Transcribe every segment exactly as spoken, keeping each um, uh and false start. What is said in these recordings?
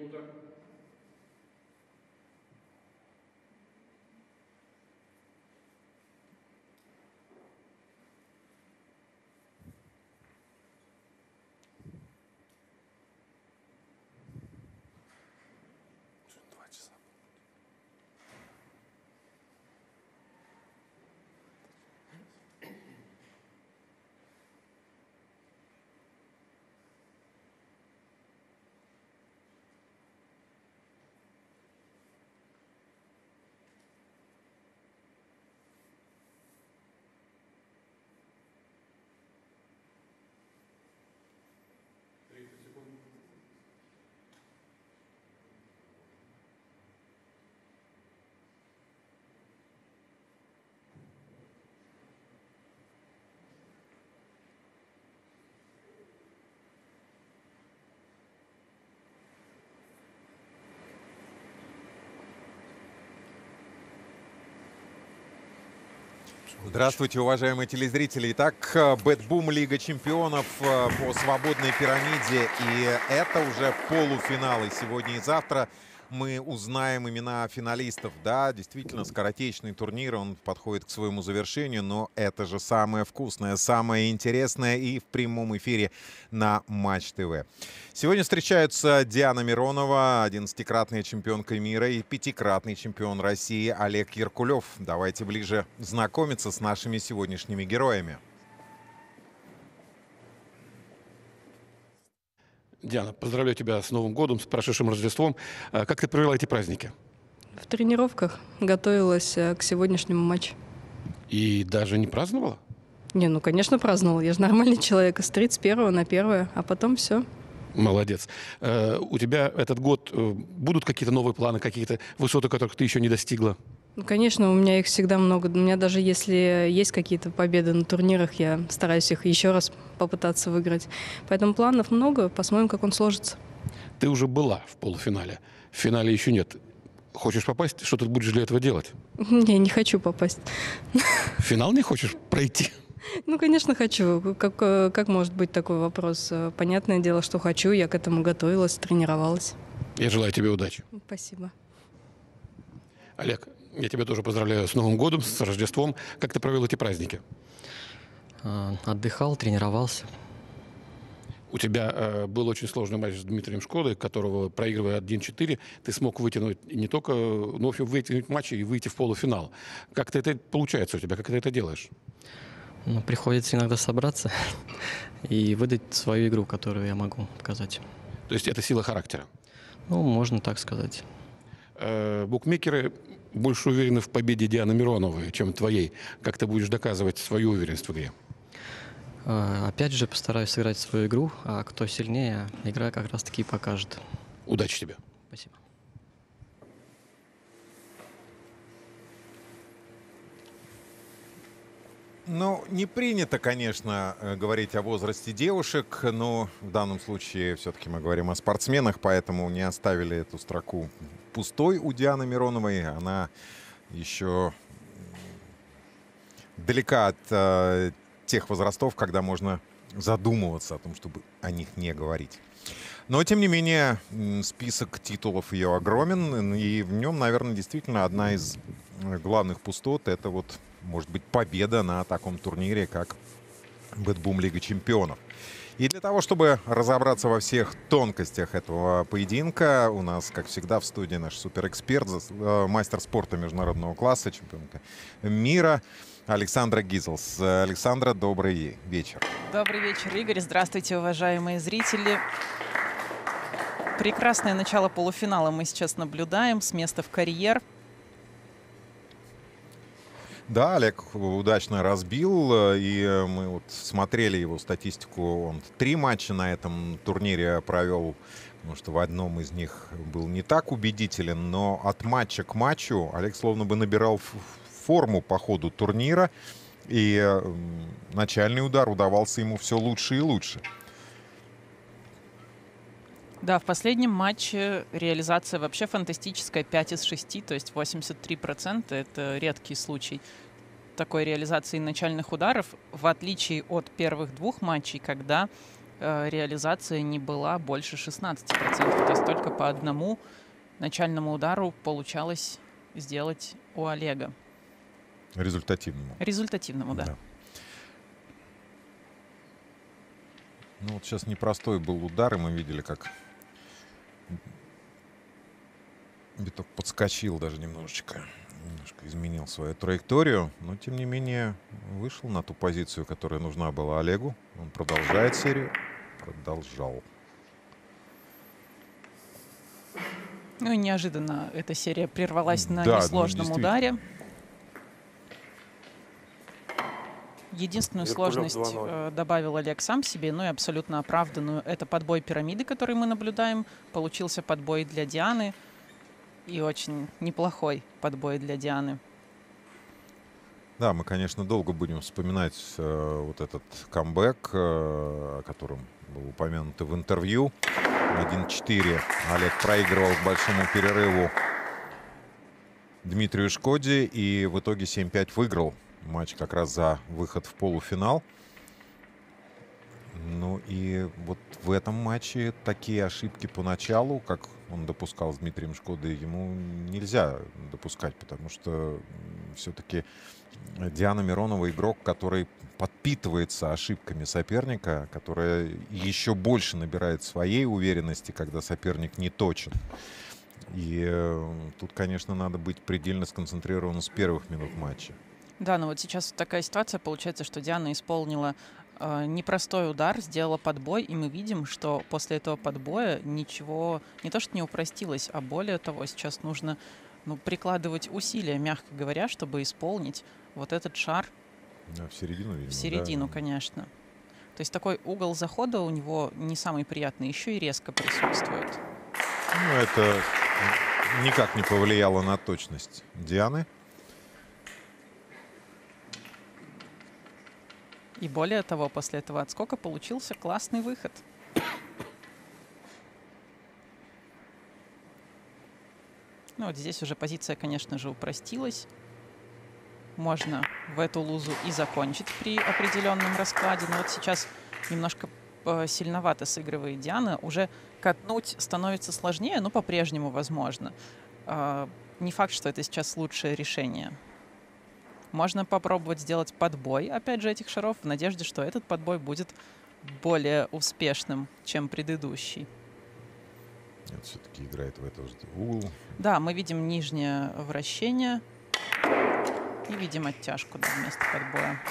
Здравствуйте, уважаемые телезрители. Итак, Бэтбум Лига чемпионов по свободной пирамиде. И это уже полуфиналы. Сегодня и завтра мы узнаем имена финалистов. Да, действительно, скоротечный турнир, он подходит к своему завершению, но это же самое вкусное, самое интересное и в прямом эфире на Матч ТВ. Сегодня встречаются Диана Миронова, одиннадцатикратная чемпионка мира, и пятикратный чемпион России Олег Яркулев. Давайте ближе знакомиться с нашими сегодняшними героями. Диана, поздравляю тебя с Новым годом, с прошедшим Рождеством. Как ты провела эти праздники? В тренировках готовилась к сегодняшнему матчу. И даже не праздновала? Не, ну, конечно, праздновала. Я же нормальный человек. С тридцать первого на первое, а потом все. Молодец. У тебя этот год будут какие-то новые планы, какие-то высоты, которых ты еще не достигла? Ну, конечно, у меня их всегда много. У меня даже если есть какие-то победы на турнирах, я стараюсь их еще раз попытаться выиграть. Поэтому планов много, посмотрим, как он сложится. Ты уже была в полуфинале. В финале еще нет. Хочешь попасть? Что ты будешь для этого делать? Не, не хочу попасть. В финал не хочешь пройти? Ну, конечно, хочу. Как, как может быть такой вопрос? Понятное дело, что хочу. Я к этому готовилась, тренировалась. Я желаю тебе удачи. Спасибо. Олег, я тебя тоже поздравляю с Новым годом, с Рождеством. Как ты провел эти праздники? Отдыхал, тренировался. У тебя э, был очень сложный матч с Дмитрием Шкодой, которого, проигрывая один-четыре, ты смог вытянуть не только, но, в общем, вытянуть матч и выйти в полуфинал. Как-то это получается у тебя? Как ты это делаешь? Ну, приходится иногда собраться и выдать свою игру, которую я могу показать. То есть это сила характера? Ну, можно так сказать. Э, букмекеры больше уверены в победе Дианы Мироновой, чем твоей. Как ты будешь доказывать свою уверенность в игре? Опять же, постараюсь сыграть свою игру, а кто сильнее, игра как раз-таки покажет. Удачи тебе. Спасибо. Ну, не принято, конечно, говорить о возрасте девушек, но в данном случае все-таки мы говорим о спортсменах, поэтому не оставили эту строку пустой у Дианы Мироновой. Она еще далека от э, тех возрастов, когда можно задумываться о том, чтобы о них не говорить. Но, тем не менее, список титулов ее огромен, и в нем, наверное, действительно одна из главных пустот — это вот, может быть, победа на таком турнире, как Бэтбум Лига чемпионов. И для того, чтобы разобраться во всех тонкостях этого поединка, у нас, как всегда, в студии наш суперэксперт, мастер спорта международного класса, чемпионка мира Александра Гизелс. Александра, добрый вечер. Добрый вечер, Игорь. Здравствуйте, уважаемые зрители. Прекрасное начало полуфинала мы сейчас наблюдаем с места в карьер. Да, Олег удачно разбил, и мы вот смотрели его статистику. Он три матча на этом турнире провел, потому что в одном из них был не так убедителен, но от матча к матчу Олег словно бы набирал форму по ходу турнира, и начальный удар удавался ему все лучше и лучше. Да, в последнем матче реализация вообще фантастическая, пять из шести, то есть восемьдесят три процента. Это редкий случай такой реализации начальных ударов, в отличие от первых двух матчей, когда э, реализация не была больше шестнадцати процентов. То есть только по одному начальному удару получалось сделать у Олега. Результативному. Результативному, да. Да. Ну вот сейчас непростой был удар, и мы видели, как биток подскочил даже немножечко, немножко изменил свою траекторию, но тем не менее вышел на ту позицию, которая нужна была Олегу. Он продолжает серию. Продолжал. Ну и неожиданно эта серия прервалась на Да, ну, несложном действительно. ударе. Единственную Меркулев сложность два ноль. э, добавил Олег сам себе, ну и абсолютно оправданную. Это подбой пирамиды, который мы наблюдаем. Получился подбой для Дианы. И очень неплохой подбой для Дианы. Да, мы, конечно, долго будем вспоминать э, вот этот камбэк, э, о котором был упомянут в интервью. один четыре. Олег проигрывал к большому перерыву Дмитрию Шкоде и в итоге семь пять выиграл матч как раз за выход в полуфинал. Ну и вот в этом матче такие ошибки поначалу, как он допускал с Дмитрием Шкодой, ему нельзя допускать, потому что все-таки Диана Миронова игрок, который подпитывается ошибками соперника, которая еще больше набирает своей уверенности, когда соперник не точен. И э, тут, конечно, надо быть предельно сконцентрированным с первых минут матча. Да, но вот сейчас такая ситуация получается, что Диана исполнила э, непростой удар, сделала подбой, и мы видим, что после этого подбоя ничего не то что не упростилось, а более того, сейчас нужно ну, прикладывать усилия, мягко говоря, чтобы исполнить вот этот шар. Да, в середину, видимо, В середину, да. конечно. То есть такой угол захода у него не самый приятный, еще и резко присутствует. Ну, это никак не повлияло на точность Дианы. И более того, после этого отскока получился классный выход. Ну вот здесь уже позиция, конечно же, упростилась. Можно в эту лузу и закончить при определенном раскладе. Но вот сейчас немножко сильновато сыгрывает Диана. Уже катнуть становится сложнее, но по-прежнему возможно. Не факт, что это сейчас лучшее решение. Можно попробовать сделать подбой, опять же, этих шаров, в надежде, что этот подбой будет более успешным, чем предыдущий. Нет, все-таки играет в этот же угол. Да, мы видим нижнее вращение и видим оттяжку, да, вместо подбоя.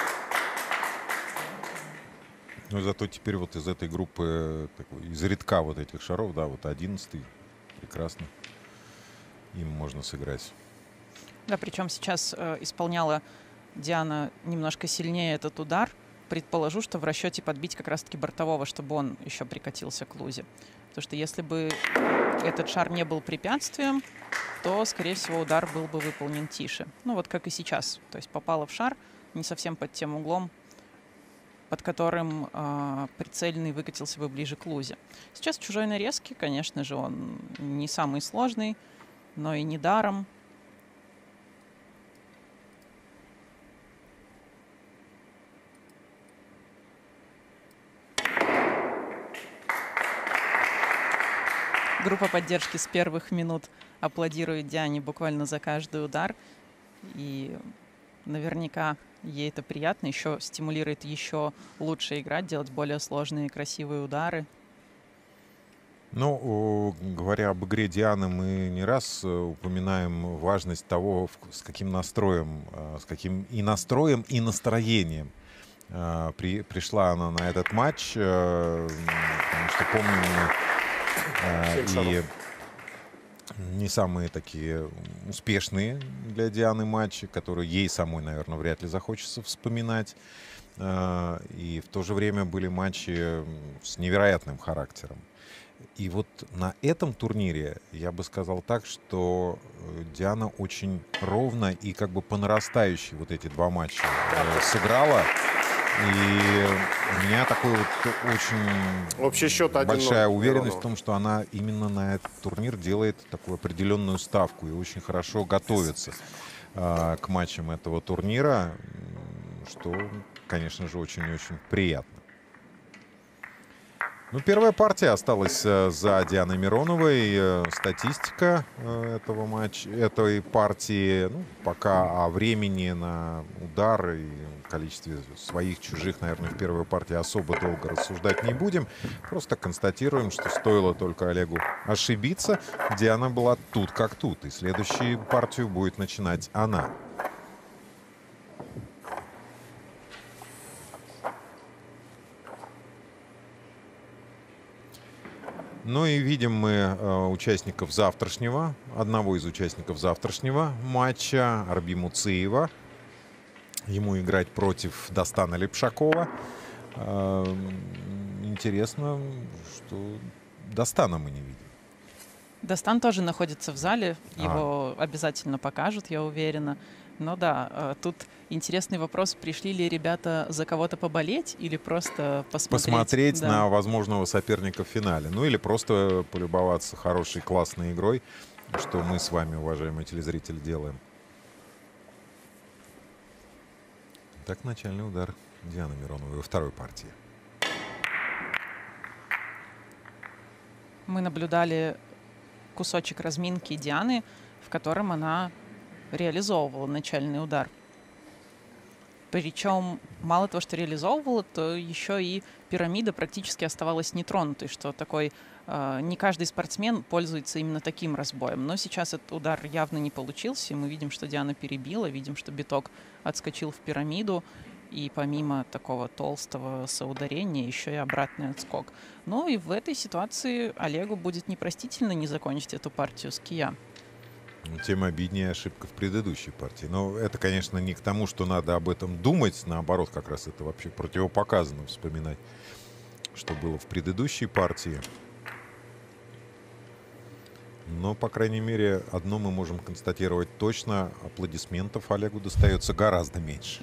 Но зато теперь вот из этой группы, такой, из редка вот этих шаров, да, вот одиннадцатый, прекрасно. Им можно сыграть. Да, причем сейчас э, исполняла Диана немножко сильнее этот удар. Предположу, что в расчете подбить как раз-таки бортового, чтобы он еще прикатился к лузе. Потому что если бы этот шар не был препятствием, то, скорее всего, удар был бы выполнен тише. Ну вот как и сейчас. То есть попала в шар не совсем под тем углом, под которым э, прицельный выкатился бы ближе к лузе. Сейчас чужой нарезки, конечно же, он не самый сложный, но и не даром. Группа поддержки с первых минут аплодирует Диане буквально за каждый удар. И наверняка ей это приятно. Еще стимулирует еще лучше играть, делать более сложные и красивые удары. Ну, говоря об игре Дианы, мы не раз упоминаем важность того, с каким настроем, с каким и настроем, и настроением при, пришла она на этот матч. Потому что помним и не самые такие успешные для Дианы матчи, которые ей самой, наверное, вряд ли захочется вспоминать. И в то же время были матчи с невероятным характером. И вот на этом турнире я бы сказал так, что Диана очень ровно и как бы по нарастающей вот эти два матча сыграла. И у меня такой вот очень Общий счет один ноль. большая уверенность в том, что она именно на этот турнир делает такую определенную ставку и очень хорошо готовится э, к матчам этого турнира, что, конечно же, очень-очень приятно. Ну, первая партия осталась э, за Дианой Мироновой. Э, статистика э, этого матча, этой партии, ну, пока о времени на удар и количестве своих, чужих, наверное, в первой партии особо долго рассуждать не будем. Просто констатируем, что стоило только Олегу ошибиться. Диана была тут как тут. И следующую партию будет начинать она. Ну и видим мы э, участников завтрашнего, одного из участников завтрашнего матча, Арби Муциева. Ему играть против Дастана Лепшакова. Э, интересно, что Дастана мы не видим. Дастан тоже находится в зале, А. его обязательно покажут, я уверена. Но да, тут интересный вопрос, пришли ли ребята за кого-то поболеть или просто посмотреть? Посмотреть Да. на возможного соперника в финале. Ну или просто полюбоваться хорошей, классной игрой, что мы с вами, уважаемые телезрители, делаем. Так, начальный удар Дианы Мироновой во второй партии. Мы наблюдали кусочек разминки Дианы, в котором она реализовывала начальный удар. Причем мало того, что реализовывала, то еще и пирамида практически оставалась нетронутой, что такой э, не каждый спортсмен пользуется именно таким разбоем. Но сейчас этот удар явно не получился, и мы видим, что Диана перебила, видим, что биток отскочил в пирамиду, и помимо такого толстого соударения еще и обратный отскок. Ну и в этой ситуации Олегу будет непростительно не закончить эту партию с кия. Тем обиднее ошибка в предыдущей партии. Но это, конечно, не к тому, что надо об этом думать. Наоборот, как раз это вообще противопоказано вспоминать, что было в предыдущей партии. Но, по крайней мере, одно мы можем констатировать точно. Аплодисментов Олегу достается гораздо меньше.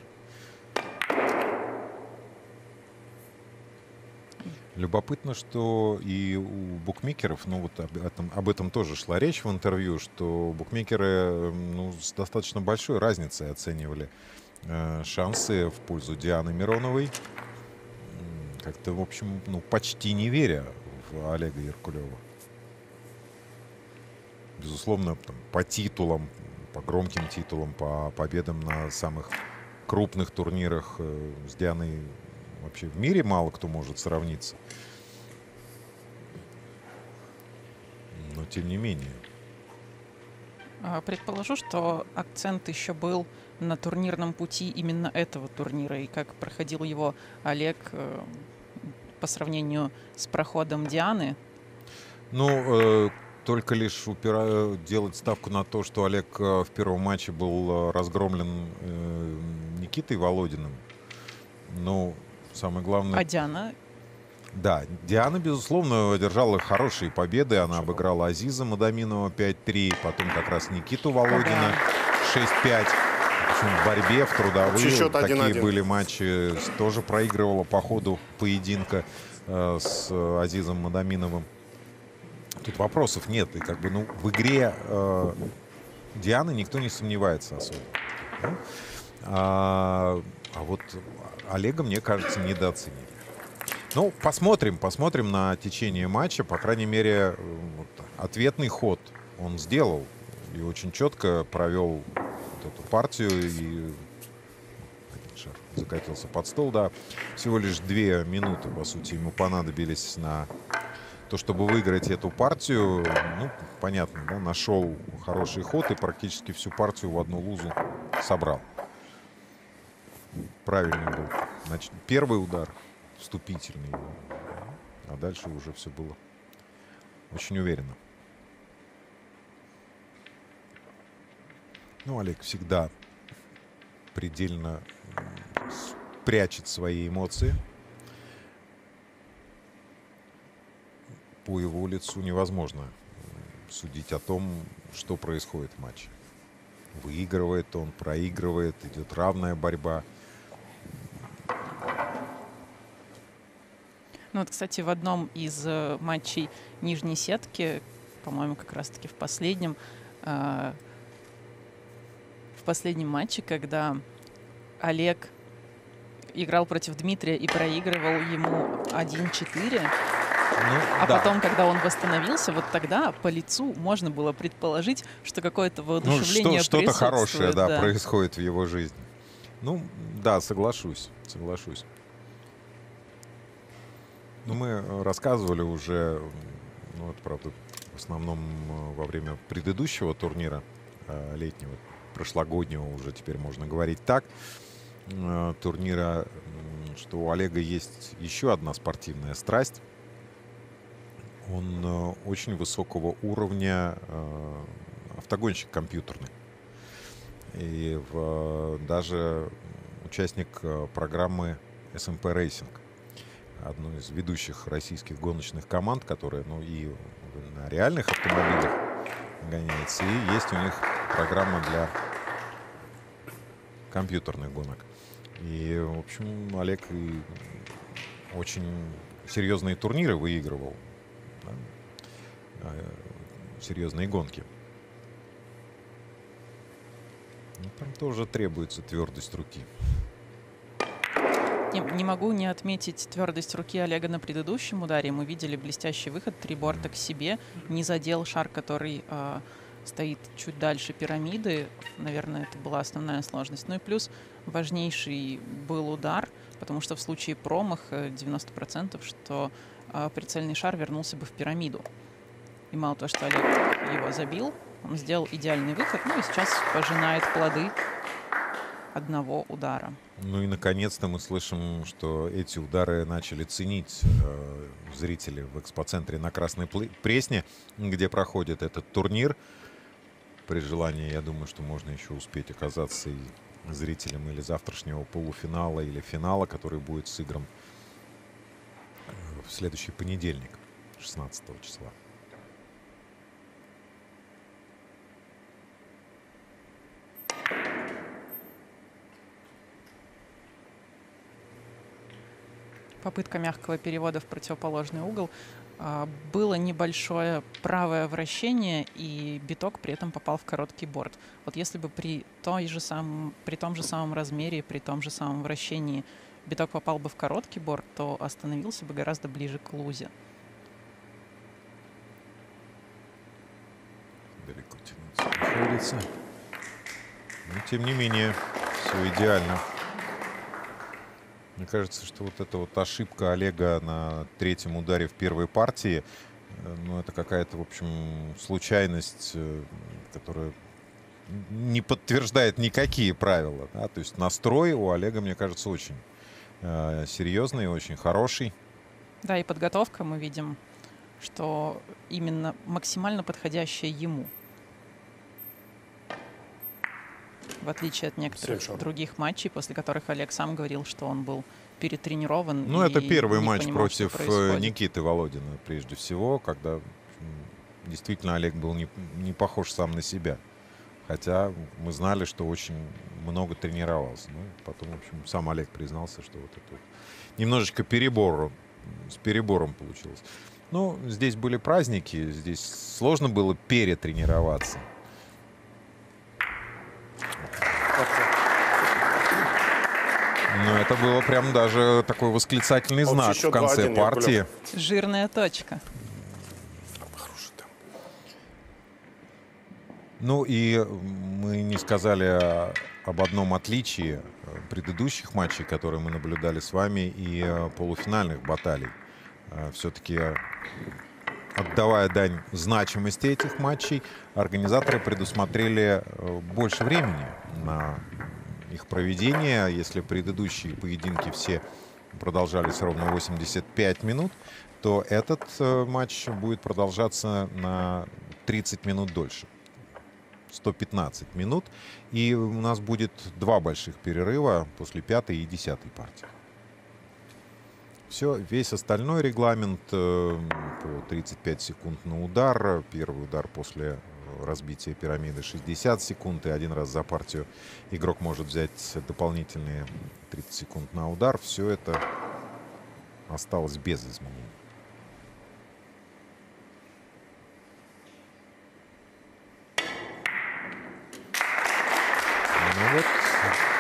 Любопытно, что и у букмекеров, ну вот об этом, об этом тоже шла речь в интервью, что букмекеры ну, с достаточно большой разницей оценивали э, шансы в пользу Дианы Мироновой. Как-то, в общем, ну, почти не веря в Олега Яркулева. Безусловно, там, по титулам, по громким титулам, по победам на самых крупных турнирах э, с Дианой вообще в мире мало кто может сравниться. Но тем не менее. Предположу, что акцент еще был на турнирном пути именно этого турнира и как проходил его Олег э, по сравнению с проходом Дианы. Ну, э, только лишь упира... делать ставку на то, что Олег э, в первом матче был э, разгромлен э, Никитой Володиным. Ну, самое главное... А Диана? Да, Диана, безусловно, одержала хорошие победы. Она обыграла Азиза Мадаминова пять три, потом как раз Никиту Володина шесть пять. В борьбе, в трудовые. Такие были матчи. Тоже проигрывала по ходу поединка э, с Азизом Мадаминовым. Тут вопросов нет. И как бы, ну, в игре э, Дианы никто не сомневается особо. А, а вот Олега, мне кажется, недооценили. Ну, посмотрим, посмотрим на течение матча. По крайней мере, вот, ответный ход он сделал. И очень четко провел вот эту партию. И шар закатился под стол, да. Всего лишь две минуты, по сути, ему понадобились на то, чтобы выиграть эту партию. Ну, понятно, да, нашел хороший ход и практически всю партию в одну лузу собрал. Правильный был. Значит, первый удар вступительный, а дальше уже все было очень уверенно. Ну, Олег всегда предельно прячет свои эмоции. По его лицу невозможно судить о том, что происходит в матче. Выигрывает он, проигрывает, идет равная борьба. Ну вот, кстати, в одном из э, матчей нижней сетки, по-моему, как раз-таки в последнем, э, в последнем матче, когда Олег играл против Дмитрия и проигрывал ему один четыре, Ну, А да. потом, когда он восстановился, вот тогда по лицу можно было предположить, что какое-то Ну, воодушевление что, что-то хорошее, присутствует, да, происходит в его жизни. Ну, да, соглашусь, соглашусь. Ну, мы рассказывали уже, ну, это, правда, в основном э, во время предыдущего турнира э, летнего, прошлогоднего уже теперь можно говорить так, э, турнира, м, что у Олега есть еще одна спортивная страсть. Он э, очень высокого уровня э, автогонщик компьютерный. И в, даже участник э, программы эс эм пи Racing, одной из ведущих российских гоночных команд, которая, ну, и на реальных автомобилях гоняется, и есть у них программа для компьютерных гонок. И, в общем, Олег и очень серьезные турниры выигрывал, да, серьезные гонки. Ну, там тоже требуется твердость руки. Не, не могу не отметить твердость руки Олега на предыдущем ударе. Мы видели блестящий выход, три борта к себе, не задел шар, который э, стоит чуть дальше пирамиды. Наверное, это была основная сложность. Ну и плюс важнейший был удар, потому что в случае промаха девяносто процентов, что э, прицельный шар вернулся бы в пирамиду. И мало того, что Олег его забил, он сделал идеальный выход, ну и сейчас пожинает плоды одного удара. Ну и наконец-то мы слышим, что эти удары начали ценить э, зрители в экспоцентре на Красной Пресне, где проходит этот турнир. При желании, я думаю, что можно еще успеть оказаться и зрителям или завтрашнего полуфинала, или финала, который будет сыгран в следующий понедельник, шестнадцатого числа. Попытка мягкого перевода в противоположный угол. Было небольшое правое вращение, и биток при этом попал в короткий борт. Вот если бы при, той же самом, при том же самом размере, при том же самом вращении биток попал бы в короткий борт, то остановился бы гораздо ближе к лузе. Далеко тянуться приходится. Но, тем не менее, все идеально. Мне кажется, что вот эта вот ошибка Олега на третьем ударе в первой партии, ну, это какая-то, в общем, случайность, которая не подтверждает никакие правила. Да? То есть настрой у Олега, мне кажется, очень э, серьезный, очень хороший. Да, и подготовка, мы видим, что именно максимально подходящая ему. В отличие от некоторых других матчей, после которых Олег сам говорил, что он был перетренирован. Ну, это первый матч понимал, против Никиты Володина, прежде всего, когда действительно Олег был не, не похож сам на себя. Хотя мы знали, что очень много тренировался. Ну, потом, в общем, сам Олег признался, что вот это вот немножечко перебор, с перебором получилось. Ну, здесь были праздники, здесь сложно было перетренироваться. Но это было прям даже такой восклицательный знак в конце партии. Жирная точка. Ну и мы не сказали об одном отличии предыдущих матчей, которые мы наблюдали с вами, и полуфинальных баталий. Все-таки, отдавая дань значимости этих матчей, организаторы предусмотрели больше времени на их проведение. Если предыдущие поединки все продолжались ровно восемьдесят пять минут, то этот матч будет продолжаться на тридцать минут дольше. сто пятнадцать минут. И у нас будет два больших перерыва после пятой и десятой партии. Все, весь остальной регламент э, по тридцать пять секунд на удар. Первый удар после разбития пирамиды шестьдесят секунд. И один раз за партию игрок может взять дополнительные тридцать секунд на удар. Все это осталось без изменений. Ну вот,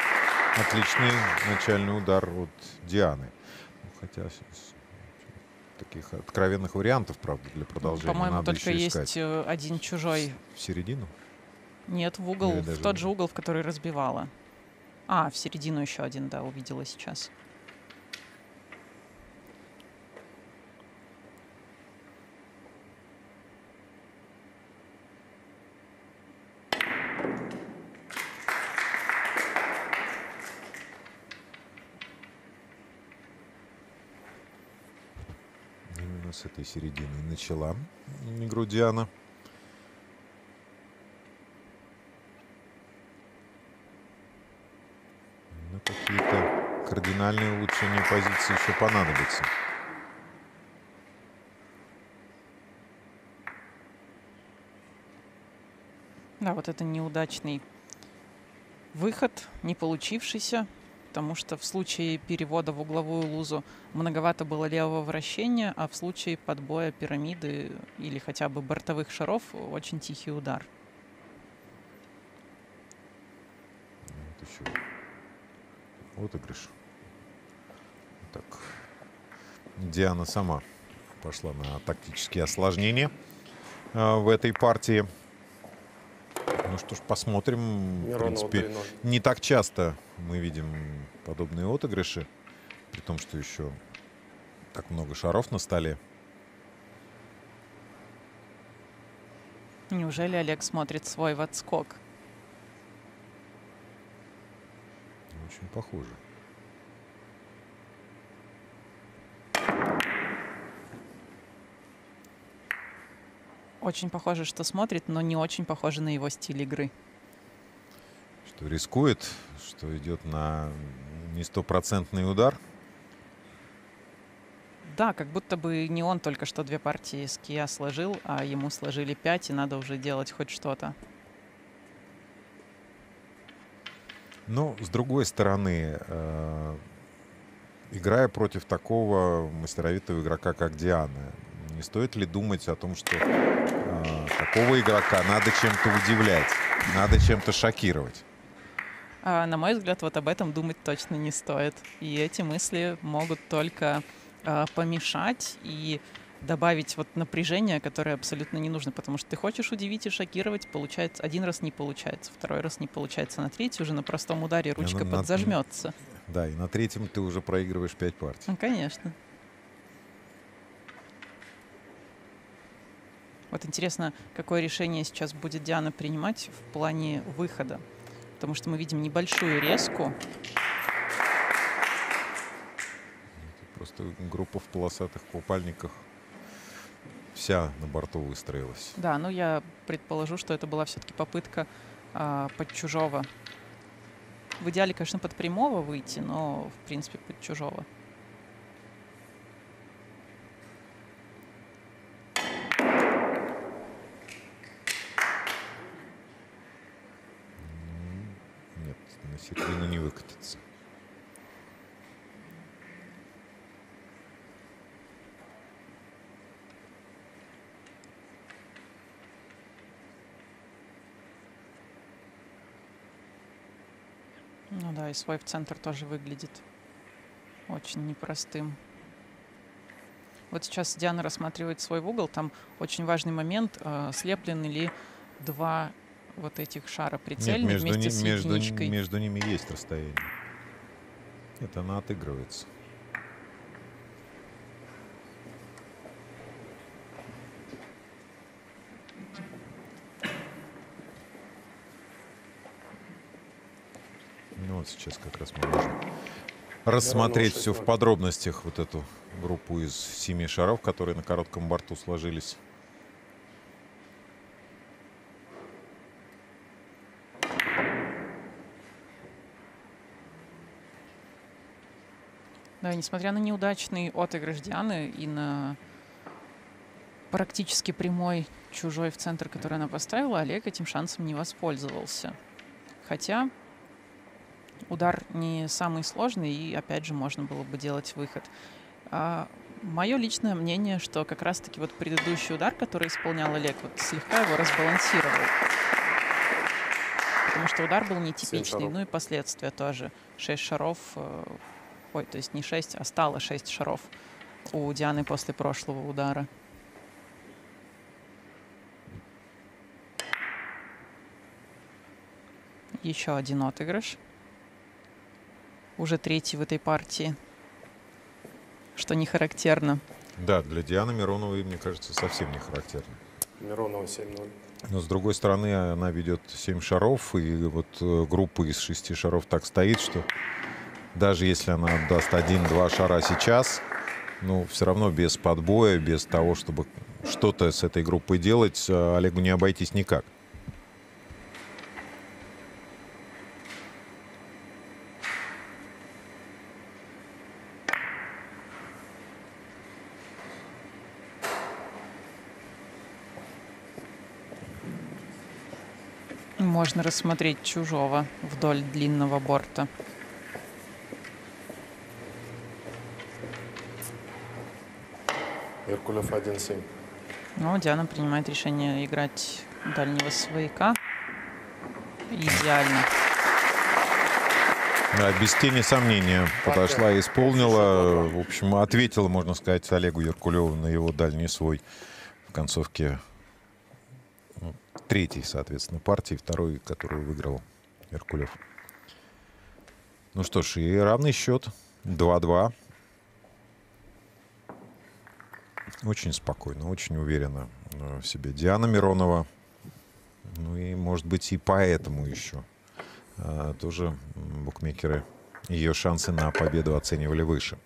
отличный начальный удар от Дианы. Хотя таких откровенных вариантов, правда, для продолжения. По-моему, Надо только еще есть искать. э, один чужой. В середину? Нет, в угол, Или в даже тот в- же угол, в который разбивала. А, в середину еще один, да, увидела сейчас. Именно с этой середины начала игру Диана. Но какие-то кардинальные улучшения позиции еще понадобятся. Да, вот это неудачный выход, не получившийся, потому что в случае перевода в угловую лузу многовато было левого вращения, а в случае подбоя пирамиды или хотя бы бортовых шаров очень тихий удар. Вот еще отыгрыш. Так. Диана сама пошла на тактические осложнения э, в этой партии. Ну что ж, посмотрим. В Миронова принципе, три ноль. не так часто мы видим подобные отыгрыши, при том, что еще так много шаров на столе. Неужели Олег смотрит свой в отскок? Очень похоже. Очень похоже, что смотрит, но не очень похоже на его стиль игры. Что рискует, что идет на не стопроцентный удар. Да, как будто бы не он только что две партии с кия сложил, а ему сложили пять, и надо уже делать хоть что-то. Но, с другой стороны, э, играя против такого мастеровитого игрока, как Диана, не стоит ли думать о том, что э, такого игрока надо чем-то удивлять, надо чем-то шокировать? А, на мой взгляд, вот об этом думать точно не стоит. И эти мысли могут только а, помешать и добавить вот напряжение, которое абсолютно не нужно, потому что ты хочешь удивить и шокировать, получается, один раз не получается, второй раз не получается, на третий уже на простом ударе ручка на- подзажмется. Да, и на третьем ты уже проигрываешь пять партий. Ну, конечно. Вот интересно, какое решение сейчас будет Диана принимать в плане выхода. Потому что мы видим небольшую резку. Просто группа в полосатых купальниках вся на борту выстроилась. Да, ну я предположу, что это была все-таки попытка а, под чужого. В идеале, конечно, под прямого выйти, но, в принципе, под чужого. Нет, на середину не выкатится. Ну да, и свой в центр тоже выглядит очень непростым. Вот сейчас Диана рассматривает свой в угол. Там очень важный момент, э, слеплены ли два вот этих шара Нет, прицельных между, вместе ни- с между, ни- единичкой. между ними есть расстояние. Это она отыгрывается. Ну вот сейчас как раз мы можем рассмотреть все в подробностях, вот эту группу из семи шаров, которые на коротком борту сложились. Да, и несмотря на неудачный отыгрыш Дианы и на практически прямой чужой в центр, который она поставила, Олег этим шансом не воспользовался. Хотя удар не самый сложный, и опять же можно было бы делать выход. А мое личное мнение, что как раз-таки вот предыдущий удар, который исполнял Олег, вот слегка его разбалансировал. Потому что удар был нетипичный, шаров. ну и последствия тоже. Шесть шаров, э, ой, то есть не шесть, а стало шесть шаров у Дианы после прошлого удара. Еще один отыгрыш. Уже третий в этой партии, что не характерно. Да, для Дианы Мироновой, мне кажется, совсем не характерно. Миронова семь ноль. Но, с другой стороны, она ведет семь шаров, и вот э, группа из шести шаров так стоит, что даже если она отдаст один-два шара сейчас, ну, все равно без подбоя, без того, чтобы что-то с этой группой делать, э, Олегу не обойтись никак. Можно рассмотреть чужого вдоль длинного борта. Еркулев один семь. Но Диана принимает решение играть дальнего свояка. Идеально. Да, без тени сомнения подошла и исполнила. В общем, ответила, можно сказать, Олегу Еркулеву на его дальний свой в концовке третьей, соответственно, партии, второй, которую выиграл Еркулев. Ну что ж, и равный счет два-два. Очень спокойно, очень уверенно в себе Диана Миронова. Ну и, может быть, и поэтому еще а, тоже букмекеры ее шансы на победу оценивали выше.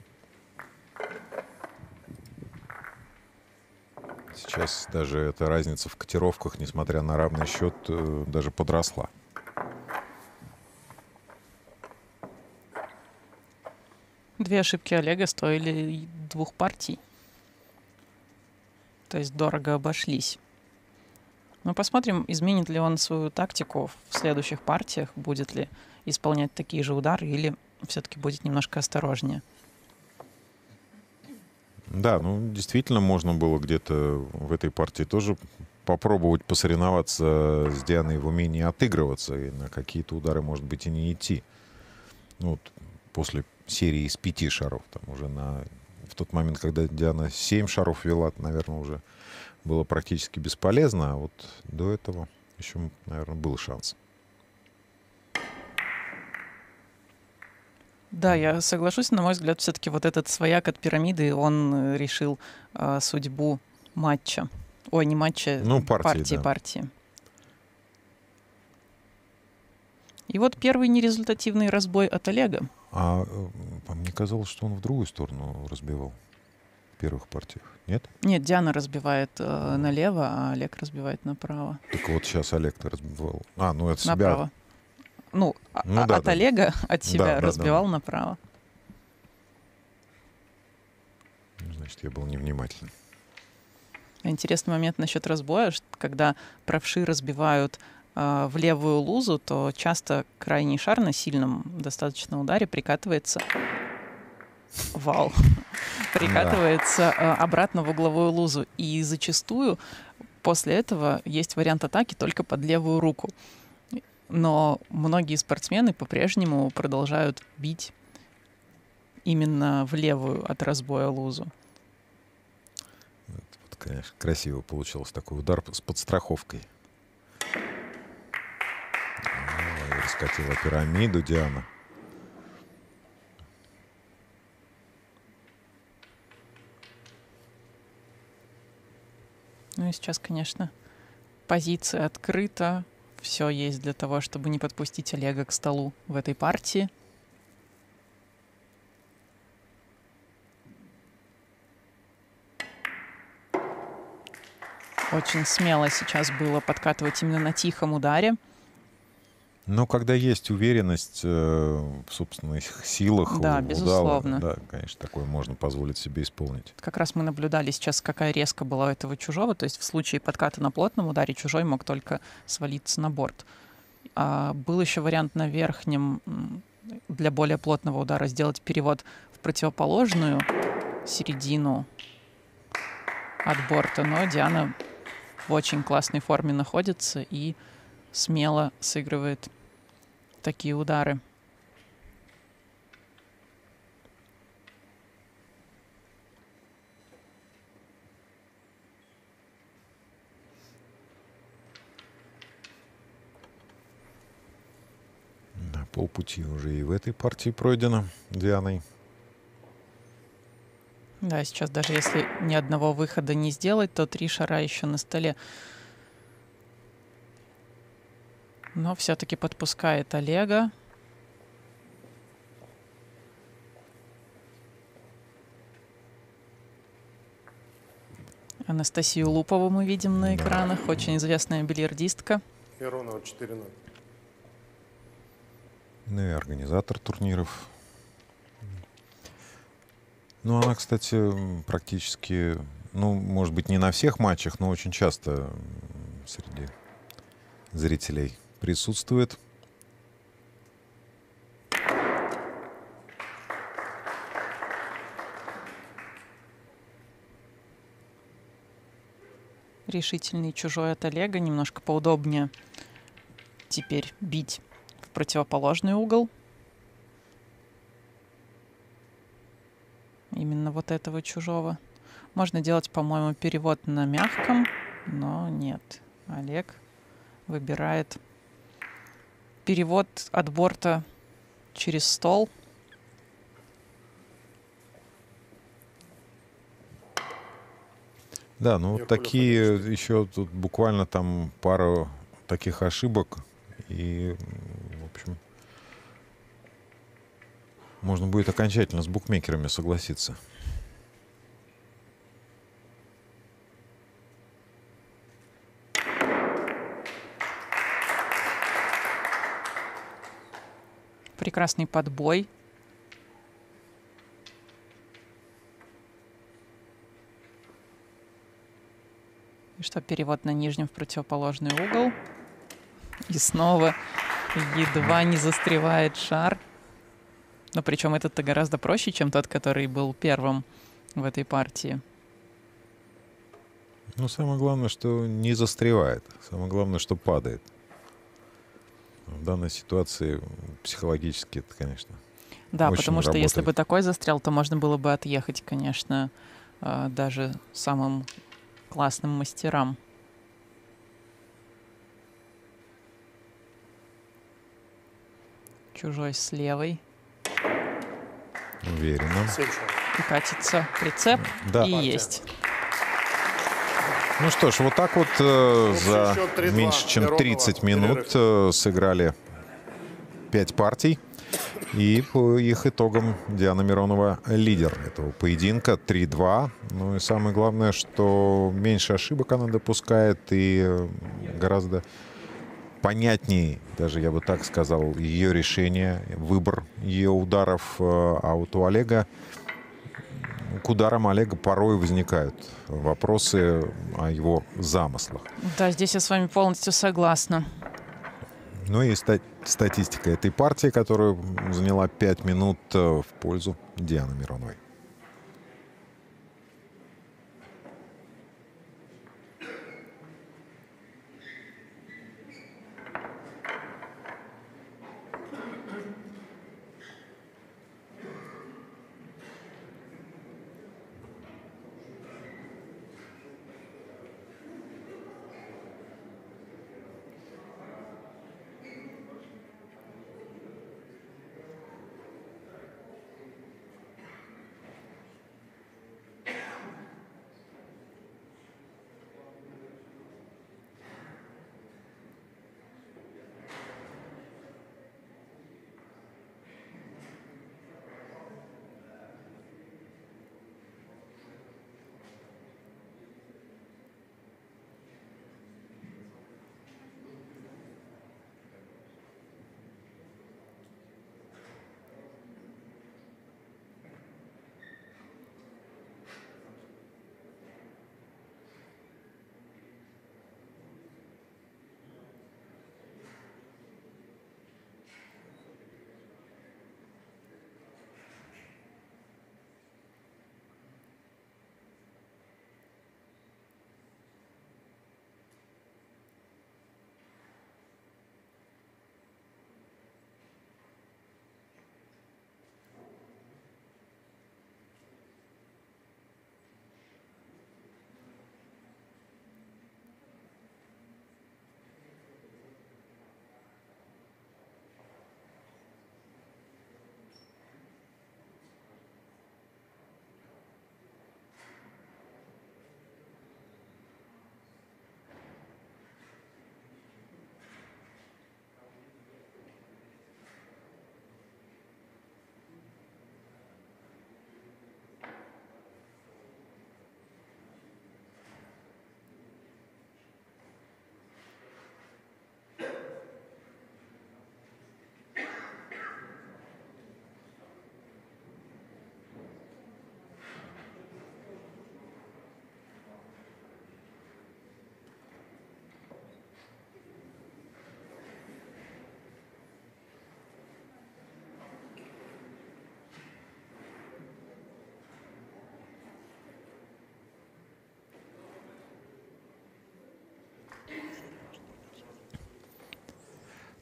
Сейчас даже эта разница в котировках, несмотря на равный счет, даже подросла. Две ошибки Олега стоили двух партий. То есть дорого обошлись. Но посмотрим, изменит ли он свою тактику в следующих партиях, будет ли исполнять такие же удары или все-таки будет немножко осторожнее. Да, ну действительно можно было где-то в этой партии тоже попробовать посоревноваться с Дианой в умении отыгрываться и на какие-то удары, может быть, и не идти. Ну, вот после серии из пяти шаров, там уже на... в тот момент, когда Диана семь шаров вела, наверное, уже было практически бесполезно, а вот до этого еще, наверное, был шанс. Да, я соглашусь. На мой взгляд, все-таки вот этот свояк от пирамиды, он решил э, судьбу матча. Ой, не матча, ну, партии, партии, да. партии. И вот первый нерезультативный разбой от Олега. А мне казалось, что он в другую сторону разбивал в первых партиях. Нет? Нет, Диана разбивает э, налево, а Олег разбивает направо. Так вот сейчас Олег-то разбивал. А, ну это себя... Направо. Ну, ну а, да, от да. Олега от себя Да, да, разбивал да. направо. Значит, я был невнимателен. Интересный момент насчет разбоя, что когда правши разбивают э, в левую лузу, то часто крайний шар на сильном достаточно ударе прикатывается... Вау! Прикатывается э, обратно в угловую лузу. И зачастую после этого есть вариант атаки только под левую руку. Но многие спортсмены по-прежнему продолжают бить именно в левую от разбоя лузу. Вот, конечно, красиво получился такой удар с подстраховкой. О, раскатила пирамиду Диана. Ну и сейчас, конечно, позиция открыта. Все есть для того, чтобы не подпустить Олега к столу в этой партии. Очень смело сейчас было подкатывать именно на тихом ударе. Но когда есть уверенность э, в собственных силах, Да, у безусловно. удала, да, конечно, такое можно позволить себе исполнить. Как раз мы наблюдали сейчас, какая резко была у этого чужого. То есть в случае подката на плотном ударе чужой мог только свалиться на борт. А был еще вариант на верхнем для более плотного удара сделать перевод в противоположную середину от борта. Но Диана в очень классной форме находится и смело сыгрывает такие удары. Полпути уже и в этой партии пройдено Дианой. Да, сейчас даже если ни одного выхода не сделать, то три шара еще на столе. Но все-таки подпускает Олега. Анастасию Лупову мы видим на экранах. Очень известная бильярдистка. Миронова четыре ноль. Ну и организатор турниров. Ну, она, кстати, практически, ну, может быть, не на всех матчах, но очень часто среди зрителей присутствует. Решительный чужой от Олега. Немножко поудобнее теперь бить в противоположный угол. Именно вот этого чужого. Можно делать, по-моему, перевод на мягком, но нет. Олег выбирает перевод от борта через стол. Да, ну вот Меркулев такие, один четыре. еще тут буквально там пару таких ошибок. И, в общем, можно будет окончательно с букмекерами согласиться. Прекрасный подбой. И что, перевод на нижнем в противоположный угол. И снова едва не застревает шар. Но причем этот-то гораздо проще, чем тот, который был первым в этой партии. Ну, самое главное, что не застревает. Самое главное, что падает. В данной ситуации психологически это, конечно, Да, очень потому что если работает. бы такой застрял, то можно было бы отъехать, конечно, э, даже самым классным мастерам. Чужой с левой. Уверенно. семь шаров. И катится прицеп. Да. И Партия. есть. Ну что ж, вот так вот э, Общий за счет три-два. меньше чем Миронова. тридцать минут Перерыв. э, сыграли пять партий. И по их итогам Диана Миронова лидер этого поединка три-два. Ну и самое главное, что меньше ошибок она допускает и э, гораздо понятнее, даже я бы так сказал, ее решение, выбор ее ударов. э, А вот у Олега, к ударам Олега порой возникают вопросы о его замыслах. Да, здесь я с вами полностью согласна. Ну и ста- статистика этой партии, которая заняла пять минут, э, в пользу Дианы Мироновой.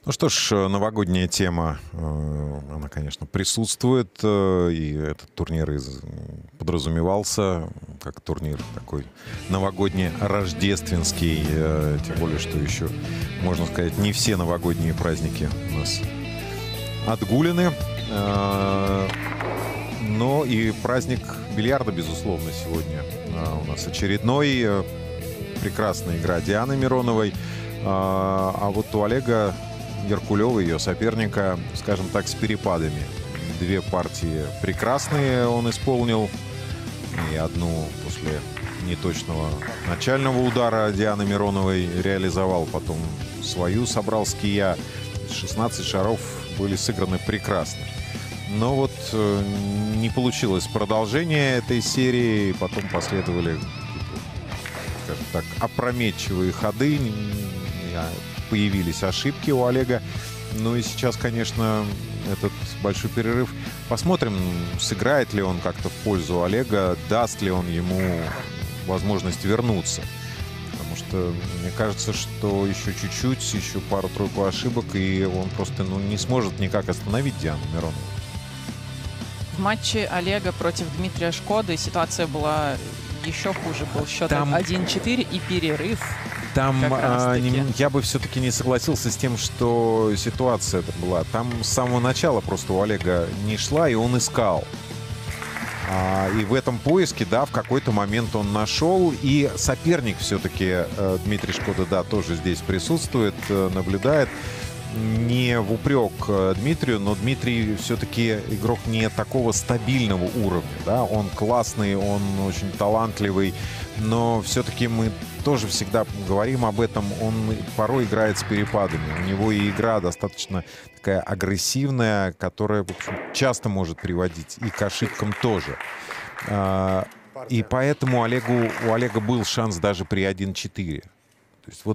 Ну что ж, новогодняя тема, она, конечно, присутствует, и этот турнир подразумевался как турнир такой новогодне-рождественский, тем более, что еще, можно сказать, не все новогодние праздники у нас отгулены, но и праздник бильярда, безусловно, сегодня у нас очередной. Прекрасная игра Дианы Мироновой, а вот у Олега Яркулева, ее соперника, скажем так, с перепадами. Две партии прекрасные он исполнил. И одну после неточного начального удара Дианы Мироновой реализовал. Потом свою собрал с кия. шестнадцать шаров были сыграны прекрасно. Но вот не получилось продолжение этой серии. Потом последовали, скажем так, опрометчивые ходы. Появились ошибки у Олега. Ну и сейчас, конечно, этот большой перерыв. Посмотрим, сыграет ли он как-то в пользу Олега, даст ли он ему возможность вернуться. Потому что мне кажется, что еще чуть-чуть, еще пару-тройку ошибок, и он просто ну, не сможет никак остановить Диану Миронову. В матче Олега против Дмитрия Шкоды ситуация была еще хуже. Был счет Там... один-четыре и перерыв. Там а, не, я бы все-таки не согласился с тем, что ситуация это была. Там с самого начала просто у Олега не шла, и он искал. А, и в этом поиске, да, в какой-то момент он нашел. И соперник все-таки, э, Дмитрий Шкода, да, тоже здесь присутствует, э, наблюдает. Не в упрек э, Дмитрию, но Дмитрий все-таки игрок не такого стабильного уровня. Да? Он классный, он очень талантливый, но все-таки мы тоже всегда говорим об этом. Он порой играет с перепадами. У него и игра достаточно такая агрессивная, которая, в общем, часто может приводить и к ошибкам тоже. А, и поэтому Олегу, у Олега был шанс даже при один-четыре. То есть вот...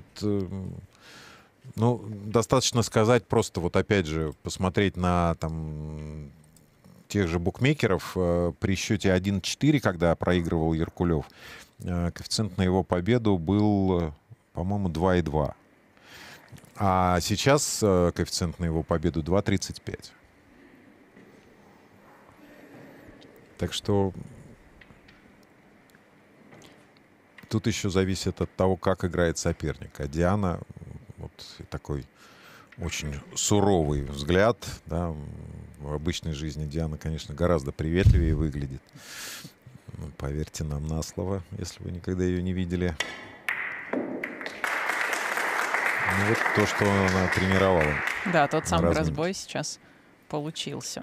Ну, достаточно сказать просто, вот опять же, посмотреть на там тех же букмекеров. Э, при счете один-четыре, когда проигрывал Яркулев, э, коэффициент на его победу был, по-моему, два и два. А сейчас э, коэффициент на его победу два тридцать пять. Так что тут еще зависит от того, как играет соперник. А Диана... Вот такой очень суровый взгляд. Да. В обычной жизни Диана, конечно, гораздо приветливее выглядит. Ну, поверьте нам на слово, если вы никогда ее не видели. Ну, вот то, что она тренировала. Да, тот самый разбой сейчас получился.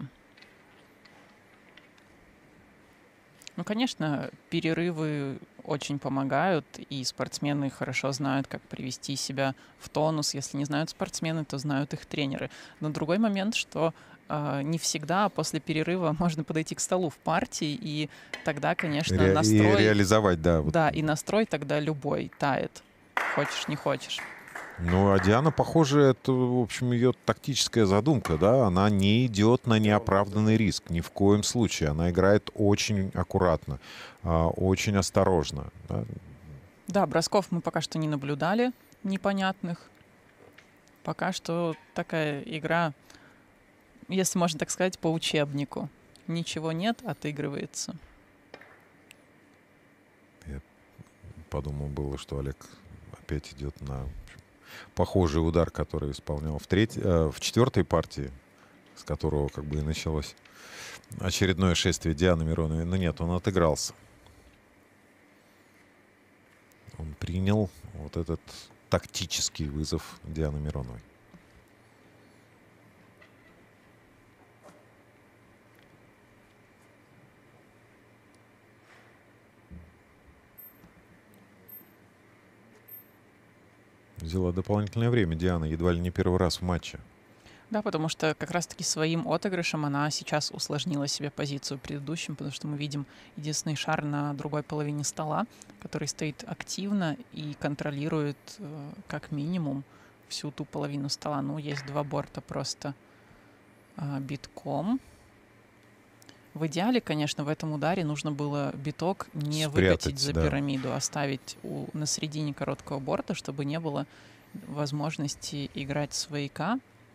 Ну, конечно, перерывы очень помогают, и спортсмены хорошо знают, как привести себя в тонус. Если не знают спортсмены, то знают их тренеры. Но другой момент, что э, не всегда после перерыва можно подойти к столу в партии, и тогда, конечно, Ре- настрой... И реализовать, да. Вот. Да, и настрой тогда любой тает. Хочешь, не хочешь. Ну, а Диана, похоже, это, в общем, ее тактическая задумка, да, она не идет на неоправданный риск, ни в коем случае. Она играет очень аккуратно, очень осторожно. Да, да, бросков мы пока что не наблюдали непонятных. Пока что такая игра, если можно так сказать, по учебнику. Ничего нет, отыгрывается. Я подумал было, что Олег опять идет на... похожий удар, который исполнял в, треть... э, в четвертой партии, с которого как бы и началось очередное шествие Дианы Мироновой. Но нет, он отыгрался. Он принял вот этот тактический вызов Дианы Мироновой. Взяла дополнительное время Диана, едва ли не первый раз в матче. Да, потому что как раз-таки своим отыгрышем она сейчас усложнила себе позицию предыдущим, потому что мы видим единственный шар на другой половине стола, который стоит активно и контролирует э, как минимум всю ту половину стола. Ну, есть два борта просто э, битком. В идеале, конечно, в этом ударе нужно было биток не Спрятать, выкатить за да. пирамиду, оставить у, на середине короткого борта, чтобы не было возможности играть свояка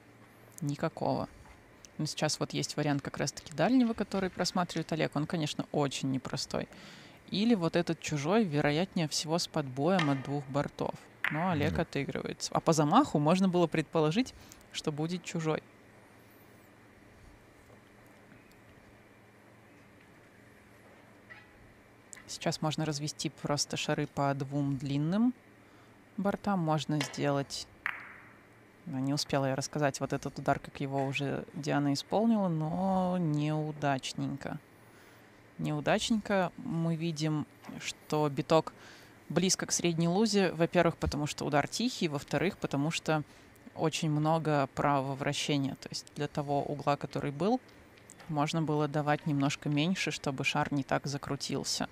Никакого. Но сейчас вот есть вариант как раз-таки дальнего, который просматривает Олег. Он, конечно, очень непростой. Или вот этот чужой, вероятнее всего, с подбоем от двух бортов. Но Олег Да. отыгрывается. А по замаху можно было предположить, что будет чужой. Сейчас можно развести просто шары по двум длинным бортам. Можно сделать... Ну, не успела я рассказать вот этот удар, как его уже Диана исполнила, но неудачненько. Неудачненько. Мы видим, что биток близко к средней лузе. Во-первых, потому что удар тихий. Во-вторых, потому что очень много правого вращения. То есть для того угла, который был, можно было давать немножко меньше, чтобы шар не так закрутился.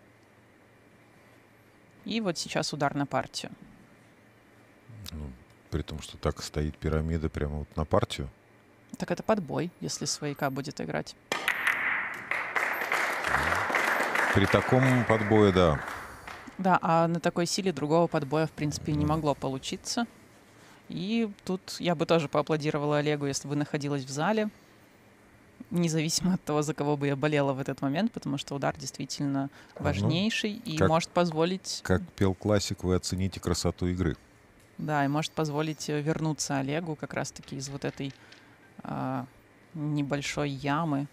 И вот сейчас удар на партию. Ну, при том, что так стоит пирамида прямо вот на партию. Так это подбой, если свояка будет играть. При таком подбое, да. Да, а на такой силе другого подбоя, в принципе, не могло получиться. И тут я бы тоже поаплодировала Олегу, если бы находилась в зале, независимо от того, за кого бы я болела в этот момент, потому что удар действительно важнейший и как- может позволить... Как пел классик, вы оцените красоту игры. Да, и может позволить э, вернуться Олегу как раз-таки из вот этой а, небольшой ямы.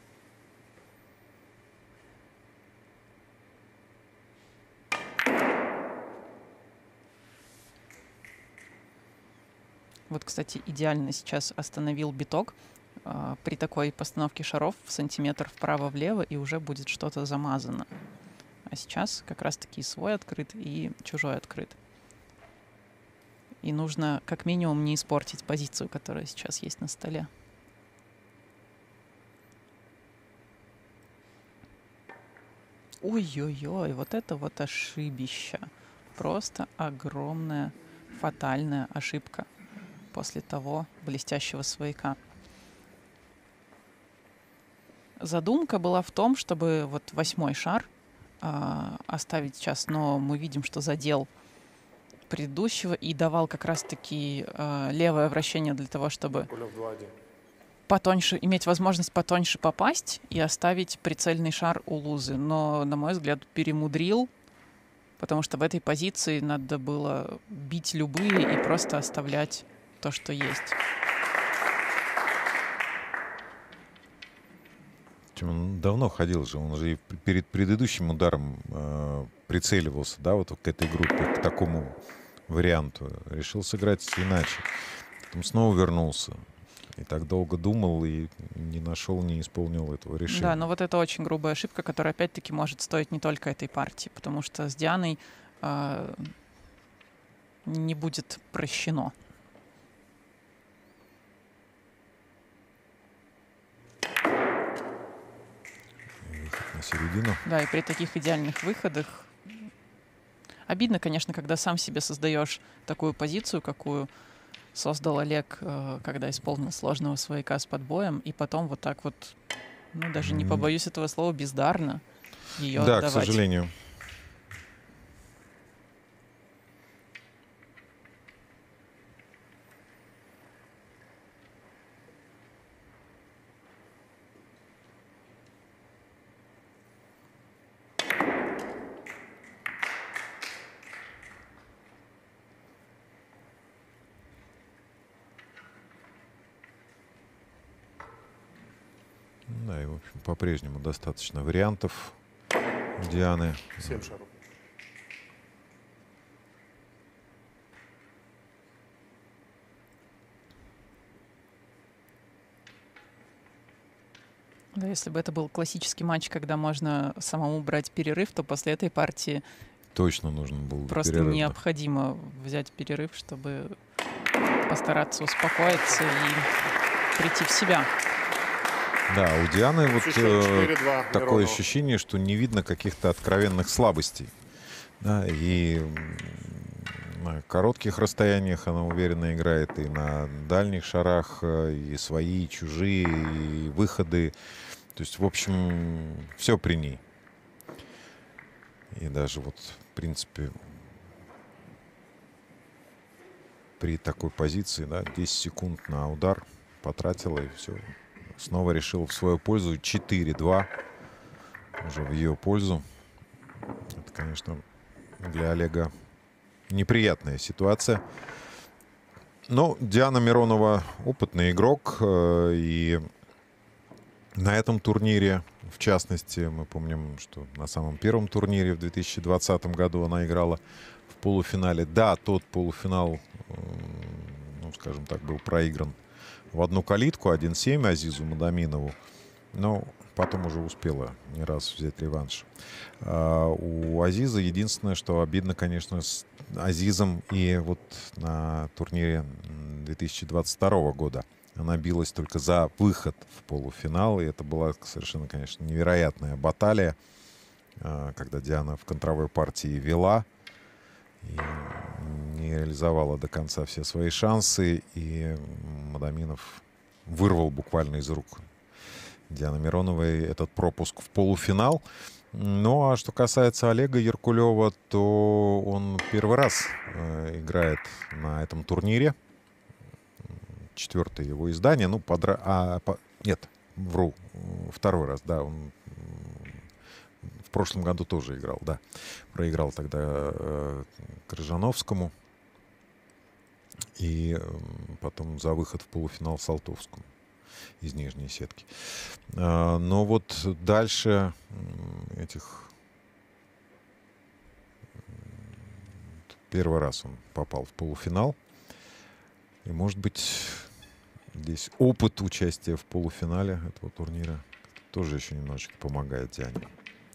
Вот, кстати, идеально сейчас остановил биток а, при такой постановке шаров в сантиметр вправо-влево, и уже будет что-то замазано. А сейчас как раз-таки свой открыт, и чужой открыт. И нужно как минимум не испортить позицию, которая сейчас есть на столе. Ой-ой-ой, вот это вот ошибища. Просто огромная фатальная ошибка после того блестящего свояка. Задумка была в том, чтобы вот восьмой шар а, оставить сейчас, но мы видим, что задел предыдущего и давал как раз-таки а, левое вращение для того, чтобы Поле в два один. потоньше, иметь возможность потоньше попасть и оставить прицельный шар у лузы. Но, на мой взгляд, перемудрил, потому что в этой позиции надо было бить любые и просто оставлять то, что есть. Причем он давно ходил же, он же и перед предыдущим ударом э, прицеливался, да, вот к этой группе, к такому варианту. Решил сыграть иначе. Потом снова вернулся. И так долго думал, и не нашел, не исполнил этого решения. Да, но вот это очень грубая ошибка, которая опять-таки может стоить не только этой партии, потому что с Дианой э, не будет прощено. Выход на середину. Да, и при таких идеальных выходах обидно, конечно, когда сам себе создаешь такую позицию, какую создал Олег, э, когда исполнил сложного свояка с подбоем, и потом вот так вот, ну, даже не М. побоюсь этого слова, бездарно ее Да, отдавать. к сожалению. Да, и, в общем, по-прежнему достаточно вариантов у Дианы. Семь шаров. Да, если бы это был классический матч, когда можно самому брать перерыв, то после этой партии Точно нужно было просто перерыв, да. необходимо взять перерыв, чтобы постараться успокоиться и прийти в себя. Да, у Дианы вот Еще э, четыре-два такое Миронова. ощущение, что не видно каких-то откровенных слабостей. Да, и м, на коротких расстояниях она уверенно играет, и на дальних шарах, э, и свои, и чужие, и выходы. То есть, в общем, все при ней. И даже вот, в принципе, при такой позиции, да, десять секунд на удар. потратила, и все. Снова решила в свою пользу. четыре-два уже в ее пользу. Это, конечно, для Олега неприятная ситуация. Но Диана Миронова опытный игрок. И на этом турнире, в частности, мы помним, что на самом первом турнире в две тысячи двадцатом году она играла в полуфинале. Да, тот полуфинал, ну, скажем так, был проигран в одну калитку, один-семь Азизу Мадаминову. Но потом уже успела не раз взять реванш. А у Азиза единственное, что обидно, конечно, с Азизом и вот на турнире две тысячи двадцать второго года. Она билась только за выход в полуфинал. И это была совершенно, конечно, невероятная баталия, когда Диана в контровой партии вела и не реализовала до конца все свои шансы. И Мадаминов вырвал буквально из рук Дианы Мироновой этот пропуск в полуфинал. Ну, а что касается Олега Яркулева, то он первый раз э, играет на этом турнире. Четвертое его издание. Ну, подра... а, по... Нет, вру. Второй раз, да. Он в прошлом году тоже играл, да. Проиграл тогда э, Крыжановскому. И э, потом за выход в полуфинал Салтовскому из нижней сетки. А, но вот дальше этих... Первый раз он попал в полуфинал. И, может быть, здесь опыт участия в полуфинале этого турнира тоже еще немножечко помогает Диане.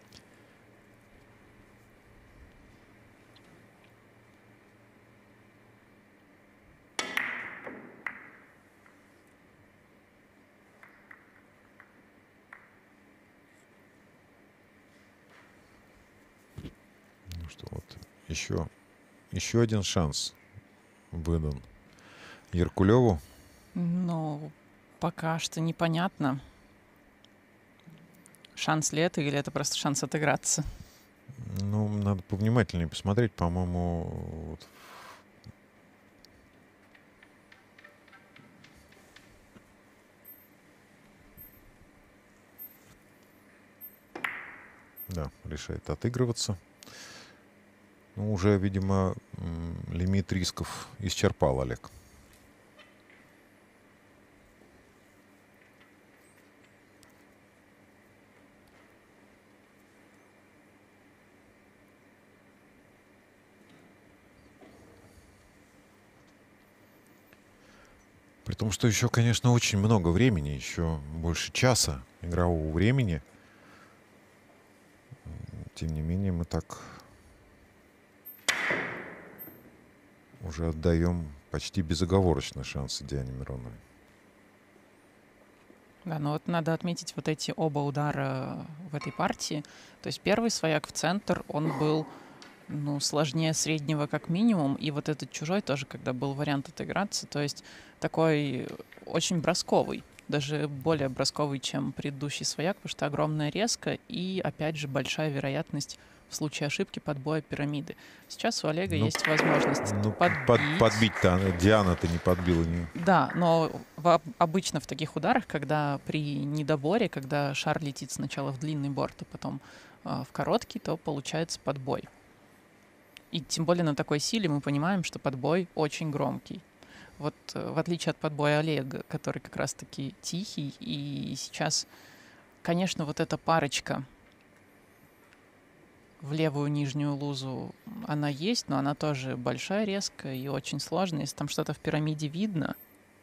Ну что, вот еще, еще один шанс выдан Яркулеву. Ну, пока что непонятно, шанс ли это или это просто шанс отыграться. Ну, надо повнимательнее посмотреть. По-моему, вот. Да, решает отыгрываться. Ну, уже, видимо, лимит рисков исчерпал Олег. При том, что еще, конечно, очень много времени, еще больше часа игрового времени. Тем не менее, мы так уже отдаем почти безоговорочно шансы Диане Мироновой. Да, но вот надо отметить вот эти оба удара в этой партии. То есть первый свояк в центр, он был, ну, сложнее среднего как минимум. И вот этот чужой тоже, когда был вариант отыграться, то есть такой очень бросковый. Даже более бросковый, чем предыдущий свояк, потому что огромная резка и, опять же, большая вероятность в случае ошибки подбоя пирамиды. Сейчас у Олега ну, есть возможность ну, подбить. Под, подбить-то Диана-то не подбила. Не... Да, но в, обычно в таких ударах, когда при недоборе, когда шар летит сначала в длинный борт, а потом э, в короткий, то получается подбой. И тем более на такой силе мы понимаем, что подбой очень громкий. Вот в отличие от подбоя Олега, который как раз-таки тихий, и сейчас, конечно, вот эта парочка в левую нижнюю лузу, она есть, но она тоже большая, резкая и очень сложная. Если там что-то в пирамиде видно...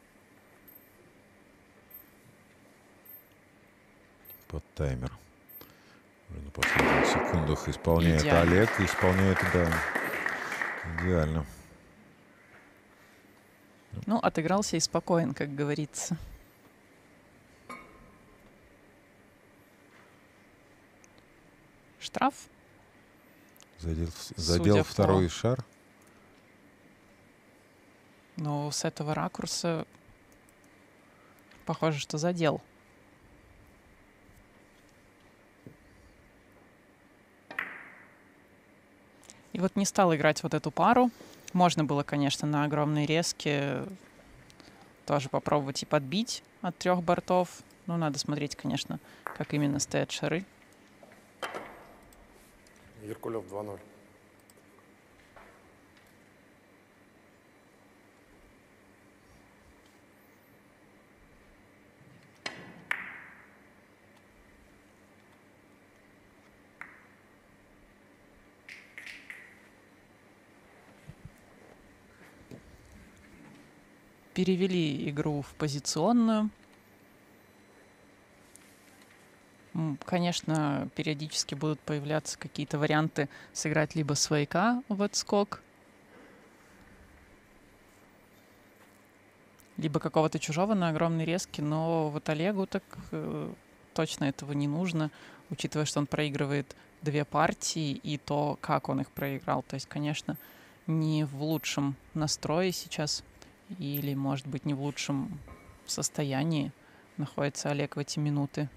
Под таймер. На последних секундах исполняет Идеально. Олег. Исполняет, да, идеально. Ну, отыгрался и спокоен, как говорится. Штраф. Задел, задел второй по... шар. Но с этого ракурса похоже, что задел. И вот не стал играть вот эту пару. Можно было, конечно, на огромной резке тоже попробовать и подбить от трех бортов. Ну, надо смотреть, конечно, как именно стоят шары. Еркулев два ноль. Перевели игру в позиционную. М, Конечно, периодически будут появляться какие-то варианты сыграть либо свояка в отскок, либо какого-то чужого на огромной резке, но вот Олегу так э, точно этого не нужно, учитывая, что он проигрывает две партии и то, как он их проиграл. То есть, конечно, не в лучшем настрое сейчас или, может быть, не в лучшем состоянии находится Олег в эти минуты.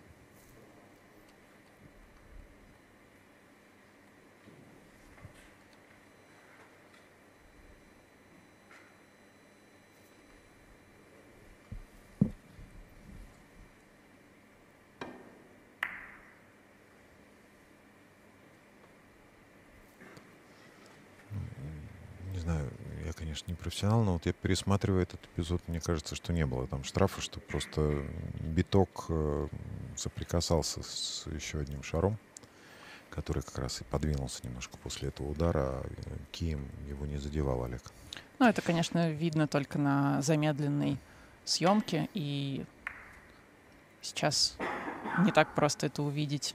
Не знаю, я, конечно, не профессионал, но вот я пересматриваю этот эпизод, мне кажется, что не было там штрафа, что просто биток э, соприкасался с еще одним шаром, который как раз и подвинулся немножко после этого удара, а э, кием его не задевал Олег. Ну, это, конечно, видно только на замедленной съемке, и сейчас не так просто это увидеть.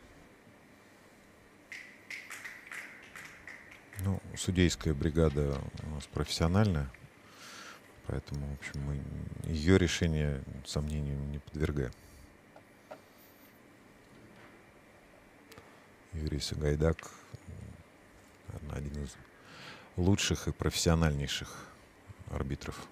Ну, судейская бригада у нас профессиональная, поэтому, в общем, мы ее решение сомнению не подвергаем. Юрий Сагайдак, наверное, один из лучших и профессиональнейших арбитров.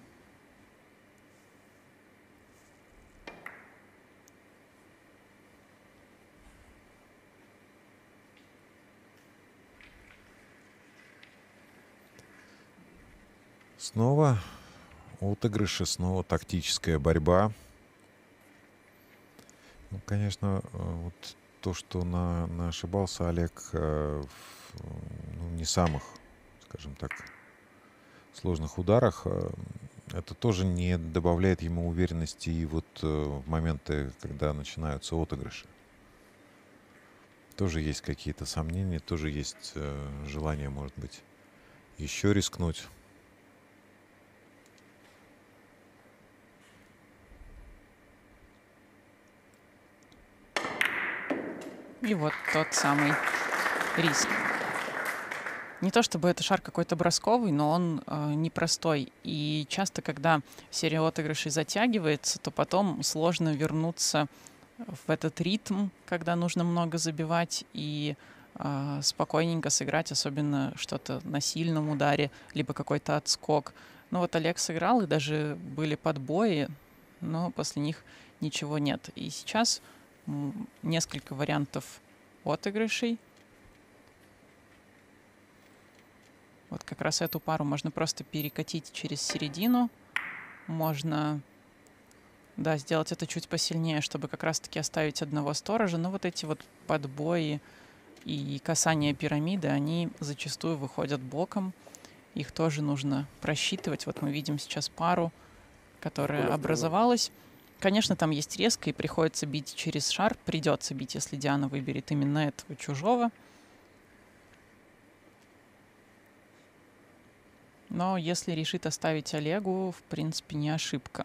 Снова отыгрыши, снова тактическая борьба. Ну, конечно, вот то, что на, на ошибался Олег э, в ну, не самых, скажем так, сложных ударах, э, это тоже не добавляет ему уверенности и вот э, в моменты, когда начинаются отыгрыши. Тоже есть какие-то сомнения, тоже есть э, желание, может быть, еще рискнуть. И вот тот самый риск. Не то чтобы это шар какой-то бросковый, но он э, непростой. И часто, когда серия отыгрышей затягивается, то потом сложно вернуться в этот ритм, когда нужно много забивать и э, спокойненько сыграть, особенно что-то на сильном ударе, либо какой-то отскок. Ну вот Олег сыграл, и даже были подбои, но после них ничего нет. И сейчас несколько вариантов отыгрышей. Вот как раз эту пару можно просто перекатить через середину. Можно, да, сделать это чуть посильнее, чтобы как раз-таки оставить одного сторожа. Но вот эти вот подбои и касания пирамиды, они зачастую выходят боком. Их тоже нужно просчитывать. Вот мы видим сейчас пару, которая образовалась. Конечно, там есть резко, и приходится бить через шар. Придется бить, если Диана выберет именно этого чужого. Но если решит оставить Олегу, в принципе, не ошибка.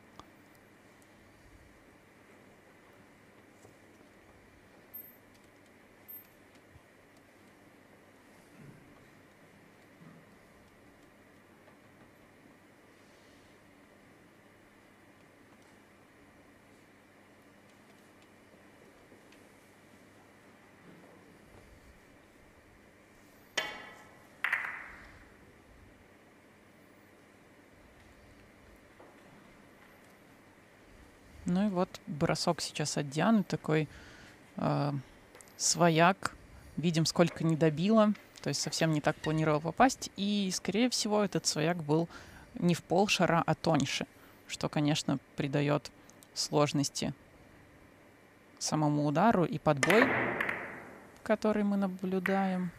Ну и вот бросок сейчас от Дианы, такой э, свояк. Видим, сколько не добила, то есть совсем не так планировал попасть. И, скорее всего, этот свояк был не в пол шара, а тоньше, что, конечно, придает сложности самому удару и подбой, который мы наблюдаем.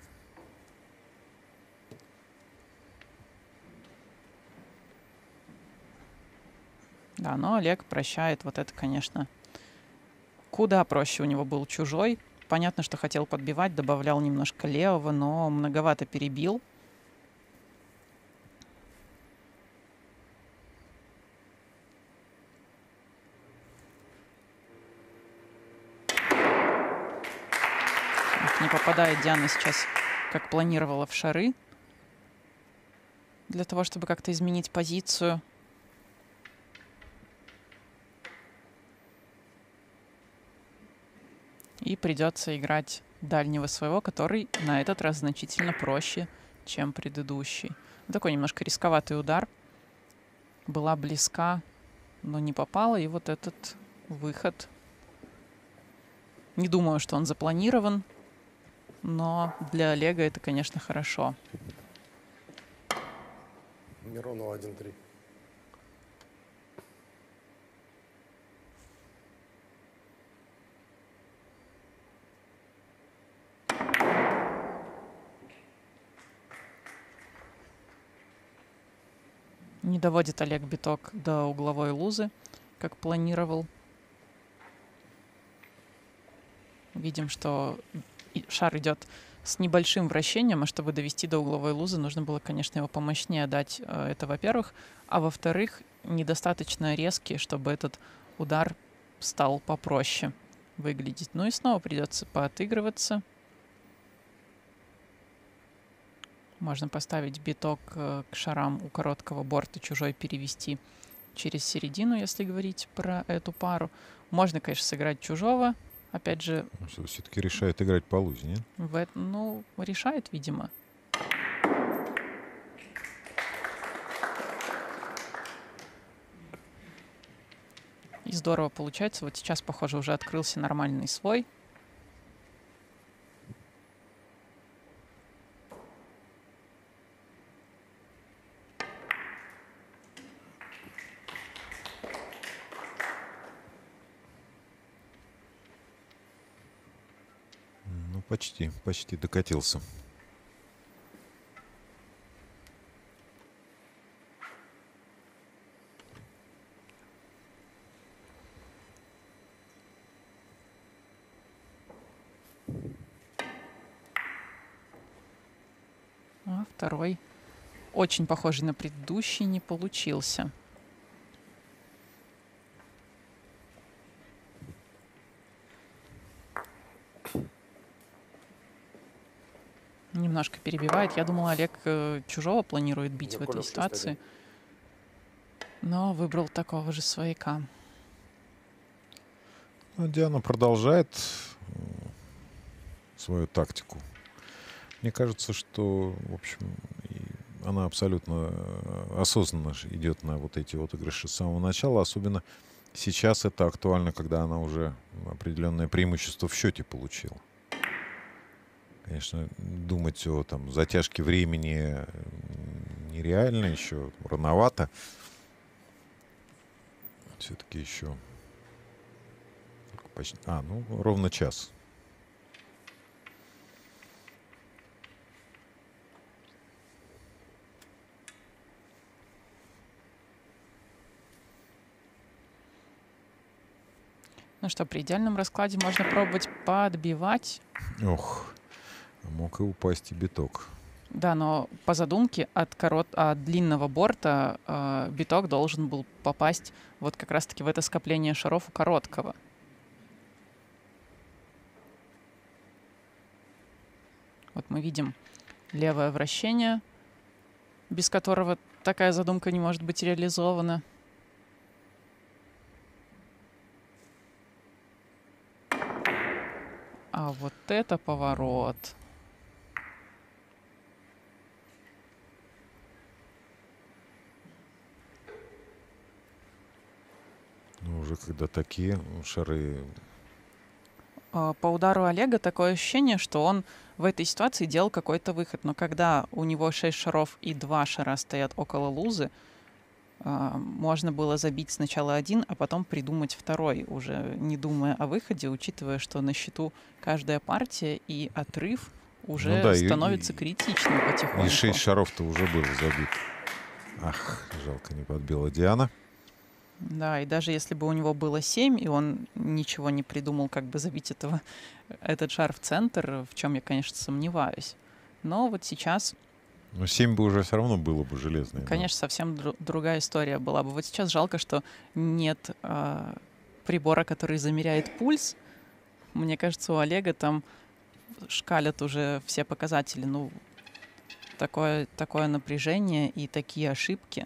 Да, но Олег прощает. Вот это, конечно, куда проще у него был чужой. Понятно, что хотел подбивать, добавлял немножко левого, но многовато перебил. Не попадает Диана сейчас, как планировала, в шары. Для того, чтобы как-то изменить позицию. И придется играть дальнего своего, который на этот раз значительно проще, чем предыдущий. Такой немножко рисковатый удар. Была близка, но не попала. И вот этот выход. Не думаю, что он запланирован. Но для Олега это, конечно, хорошо. Миронова один три. Не доводит Олег биток до угловой лузы, как планировал. Видим, что шар идет с небольшим вращением, а чтобы довести до угловой лузы, нужно было, конечно, его помощнее дать. Это, во-первых. А во-вторых, недостаточно резкий, чтобы этот удар стал попроще выглядеть. Ну и снова придется поотыгрываться. Можно поставить биток к шарам у короткого борта, чужой перевести через середину, если говорить про эту пару. Можно, конечно, сыграть чужого. Опять же... Что, все-таки решает играть по лузе, нет? В, ну, решает, видимо. И здорово получается. Вот сейчас, похоже, уже открылся нормальный свой. Почти, почти докатился. А второй, очень похожий на предыдущий, не получился. Немножко перебивает. Я думала, Олег э, чужого планирует бить в этой ситуации. Но выбрал такого же свояка. Ну, Диана продолжает свою тактику. Мне кажется, что, в общем, она абсолютно осознанно идет на вот эти вот игры с самого начала. Особенно сейчас это актуально, когда она уже определенное преимущество в счете получила. Конечно, думать о там, затяжке времени нереально, еще рановато. Все-таки еще почти... А, ну, ровно час. Ну что, при идеальном раскладе можно пробовать подбивать. Ох. Мог и упасть и биток. Да, но по задумке от, корот... от длинного борта э, биток должен был попасть вот как раз-таки в это скопление шаров у короткого. Вот мы видим левое вращение, без которого такая задумка не может быть реализована. А вот это поворот. Ну, уже когда такие шары... По удару Олега такое ощущение, что он в этой ситуации делал какой-то выход. Но когда у него шесть шаров и два шара стоят около лузы, а, можно было забить сначала один, а потом придумать второй, уже не думая о выходе, учитывая, что на счету каждая партия и отрыв уже Ну да, и- становится и- критичным потихоньку. И шесть шаров-то уже было забит. Ах, жалко, не подбила Диана. Да, и даже если бы у него было семь, и он ничего не придумал, как бы забить этого, этот шар в центр, в чем я, конечно, сомневаюсь. Но вот сейчас, Но семь бы уже все равно было бы железное. да. конечно, совсем дру- другая история была бы. Вот сейчас жалко, что нет а, прибора, который замеряет пульс. Мне кажется, у Олега там шкалят уже все показатели. Ну, такое, такое напряжение и такие ошибки.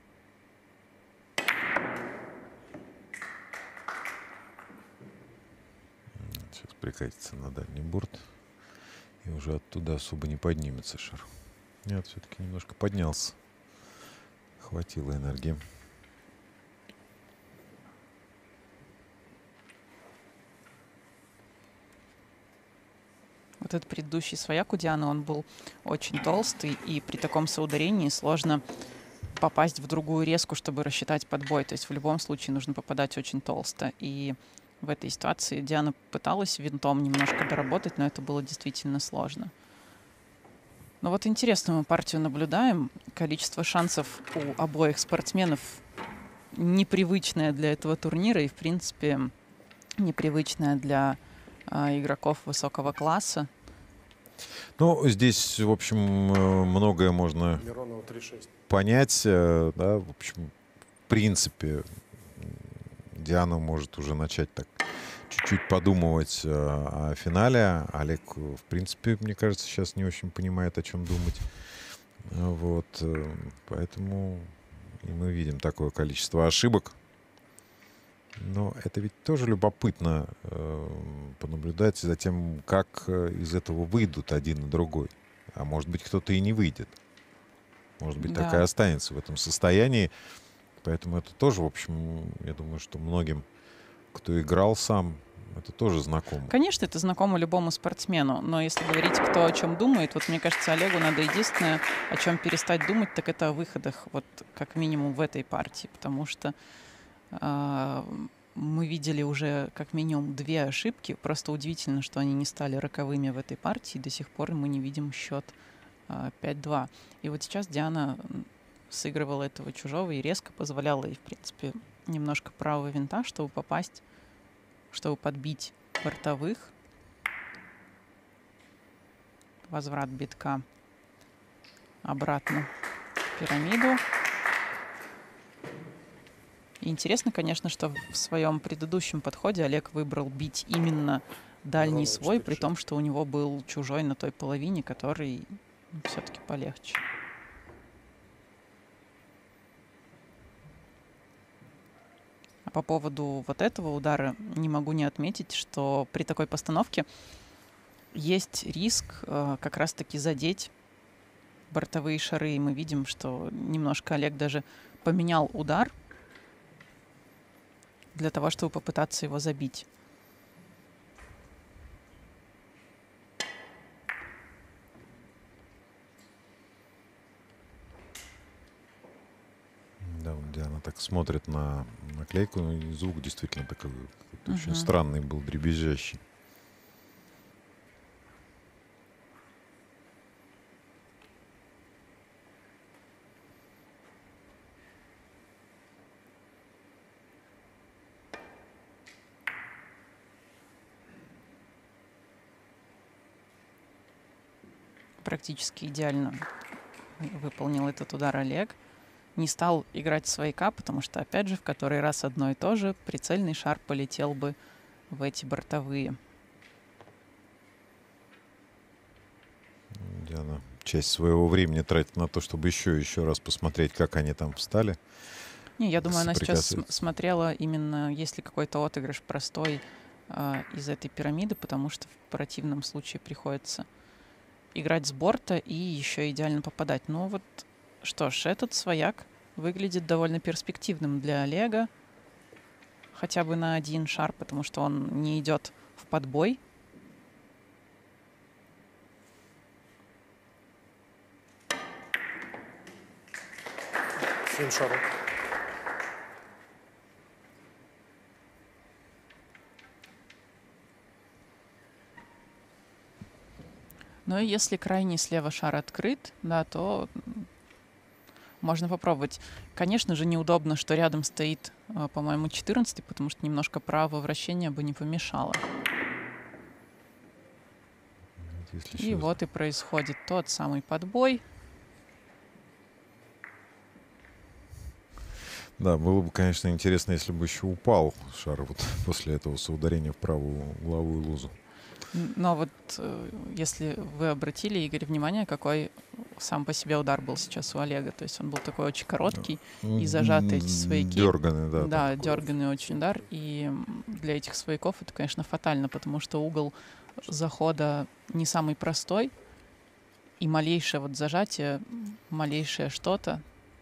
Сейчас прикатится на дальний борт. И уже оттуда особо не поднимется шар. Нет, все-таки немножко поднялся. Хватило энергии. Вот этот предыдущий свояк у Дианы, он был очень толстый, и при таком соударении сложно попасть в другую резку, чтобы рассчитать подбой. То есть в любом случае нужно попадать очень толсто. И в этой ситуации Диана пыталась винтом немножко доработать, но это было действительно сложно. Но вот интересную мы партию наблюдаем. Количество шансов у обоих спортсменов непривычное для этого турнира и, в принципе, непривычное для а, игроков высокого класса. Ну, здесь, в общем, э, многое можно Миронова три шесть. понять. э, Да, в общем, в принципе, м, Диана может уже начать так чуть-чуть подумывать э, о финале. Олег, э, в принципе, мне кажется, сейчас не очень понимает, о чем думать. Э, Вот, э, поэтому и мы видим такое количество ошибок. Но это ведь тоже любопытно э, понаблюдать за тем, как э, из этого выйдут один и другой. А может быть, кто-то и не выйдет. Может быть, Да. так и останется в этом состоянии. Поэтому это тоже, в общем, я думаю, что многим, кто играл сам, это тоже знакомо. Конечно, это знакомо любому спортсмену, но если говорить, кто о чем думает, вот мне кажется, Олегу надо единственное, о чем перестать думать, так это о выходах, вот как минимум в этой партии, потому что э, мы видели уже как минимум две ошибки. Просто удивительно, что они не стали роковыми в этой партии. До сих пор мы не видим счет э, пять-два. И вот сейчас Диана сыгрывала этого чужого и резко позволяла ей, в принципе, немножко правого винта, чтобы попасть, чтобы подбить бортовых. Возврат битка обратно в пирамиду. И интересно, конечно, что в своем предыдущем подходе Олег выбрал бить именно дальний Ровно свой, четыре при том, что у него был чужой на той половине, который все-таки полегче. А по поводу вот этого удара не могу не отметить, что при такой постановке есть риск э, как раз-таки задеть бортовые шары. И мы видим, что немножко Олег даже поменял удар для того, чтобы попытаться его забить. Да, вот Диана так смотрит на наклейку, ну, и звук действительно такой какой-то очень Мгм. странный был, дребезжащий. Практически идеально выполнил этот удар Олег. Не стал играть свояка, потому что, опять же, в который раз одно и то же, прицельный шар полетел бы в эти бортовые. Диана часть своего времени тратит на то, чтобы еще и еще раз посмотреть, как они там встали. Не, я думаю, она сейчас см- Соприкасается. смотрела именно, есть ли какой-то отыгрыш простой а, из этой пирамиды, потому что в противном случае приходится играть с борта и еще идеально попадать. Ну вот, что ж, этот свояк выглядит довольно перспективным для Олега. Хотя бы на один шар, потому что он не идет в подбой. Семь шаров. Ну и если крайний слева шар открыт, да, то можно попробовать. Конечно же, неудобно, что рядом стоит, а, по-моему, четырнадцатый, потому что немножко правого вращения бы не помешало. Если И сейчас- вот и происходит тот самый подбой. Да, было бы, конечно, интересно, если бы еще упал шар вот после этого соударения в правую угловую лузу. Н- Но вот э, если вы обратили, Игорь, внимание, какой сам по себе удар был сейчас у Олега. То есть он был такой очень короткий, и зажатые эти свояки. Дерганый, да. Да, там такой. дерганный очень удар. И м, для этих свояков это, конечно, фатально, потому что угол захода не самый простой. И малейшее вот зажатие, малейшее что-то.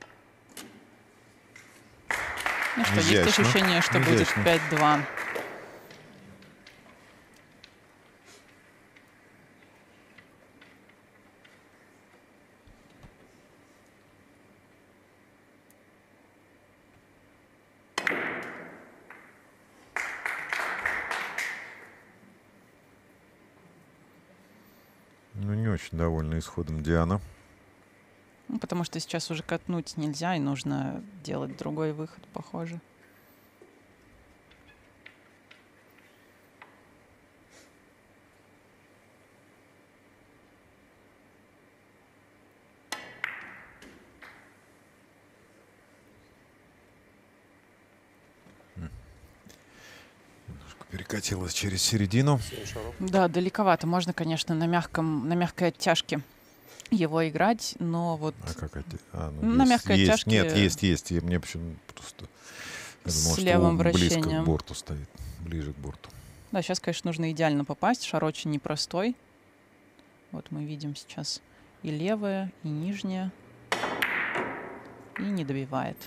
Ну что, есть Изящно, ощущение, что будет изящно. пять-два. Ну, не очень довольна исходом Диана. Ну, потому что сейчас уже катнуть нельзя, и нужно делать другой выход, похоже. Немножко перекатилась через середину. семь шаров. Да, далековато. Можно, конечно, на мягком, на мягкой оттяжке его играть, но вот А как это? А, На есть, мягкой есть. оттяжке Нет, есть, есть. И мне почему просто... Я С думал, что левым он близко вращением. к борту стоит. Ближе к борту. да, сейчас, конечно, нужно идеально попасть. Шар очень непростой. Вот мы видим сейчас и левое, и нижнее. И не добивает.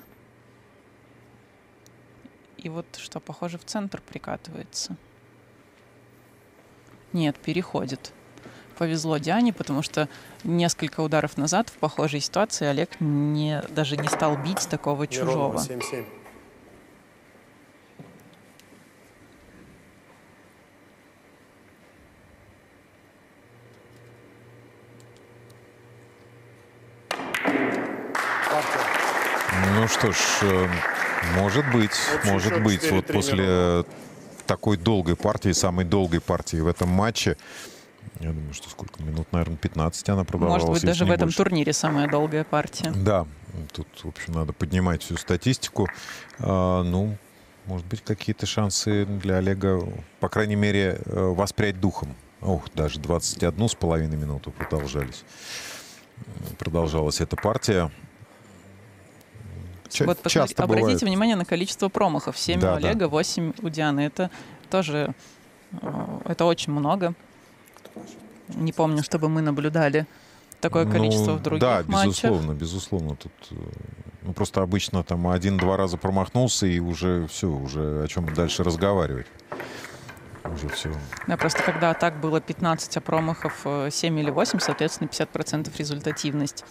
И вот что, похоже, в центр прикатывается. Нет, переходит. Повезло Диане, потому что несколько ударов назад в похожей ситуации Олег не, даже не стал бить такого чужого. Миронова семь-семь. Партия. Ну что ж, э, может быть, Общий может счет быть, вот четыре-три после такой долгой партии, самой долгой партии в этом матче, я думаю, что сколько минут, наверное, пятнадцать она продолжалась. Может быть, если даже в не этом больше. турнире самая долгая партия. Да, тут, в общем, надо поднимать всю статистику. А, ну, может быть, какие-то шансы для Олега, по крайней мере, э, воспрять духом. Ох, даже двадцать одну с половиной минуту продолжались. Продолжалась эта партия. Ча- Вот посмотри- часто обратите бывает. внимание на количество промахов. семь Да, у Олега, восемь у Дианы. Это тоже э, это очень много. Не помню, чтобы мы наблюдали такое Ну, количество в других да, матчах. безусловно, безусловно. Тут э, ну, просто обычно там один-два раза промахнулся, и уже все, уже о чем дальше разговаривать. Уже все. Да, просто когда атак было пятнадцать, а промахов э, семь или восемь, соответственно, пятьдесят процентов результативность.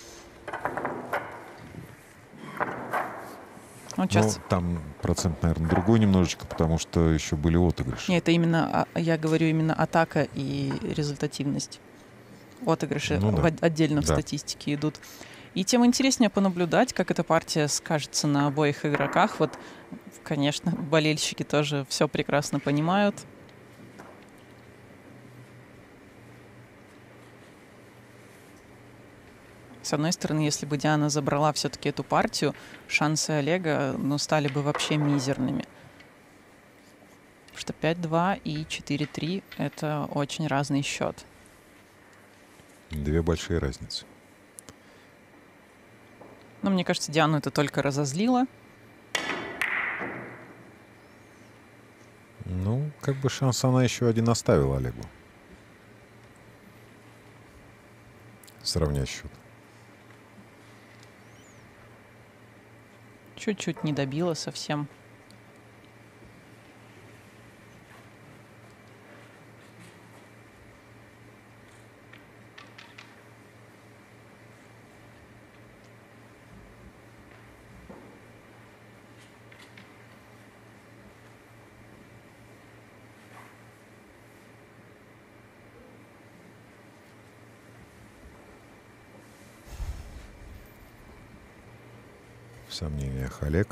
Вот Ну, сейчас... там процент, наверное, другой немножечко, потому что еще были отыгрыши. Нет, это именно, а, я говорю именно атака и результативность. Отыгрыши Ну да. в от- отдельно в Да. статистике идут. И тем интереснее понаблюдать, как эта партия скажется на обоих игроках. Вот, конечно, болельщики тоже все прекрасно понимают. С одной стороны, если бы Диана забрала все-таки эту партию, шансы Олега, ну, стали бы вообще мизерными. Потому что пять-два и четыре-три — это очень разный счет. Две большие разницы. Но мне кажется, Диану это только разозлило. Ну, как бы шанс она еще один оставила Олегу. Сравнять счет. Чуть-чуть не добила совсем. сомнениях Олег.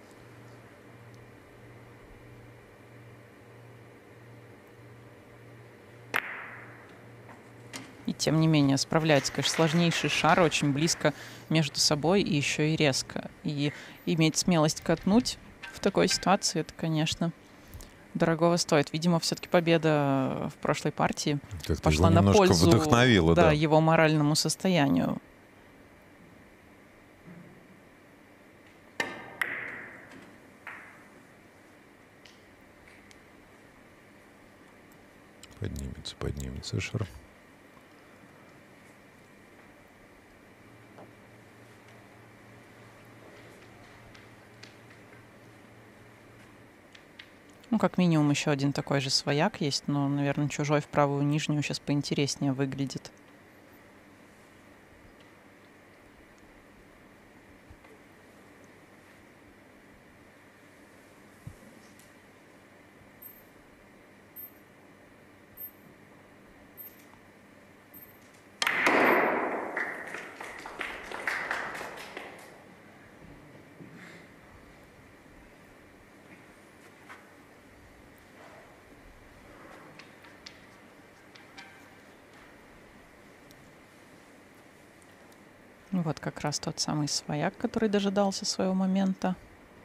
И тем не менее справляется. Конечно, сложнейший шар, очень близко между собой и еще и резко. И иметь смелость катнуть в такой ситуации, это, конечно, дорогого стоит. Видимо, все-таки победа в прошлой партии Как-то пошла его на немножко пользу вдохновило, да, да. его моральному состоянию. Поднимется, поднимется шар. Ну, как минимум, еще один такой же свояк есть, но, наверное, чужой в правую нижнюю сейчас поинтереснее выглядит. Вот как раз тот самый свояк, который дожидался своего момента.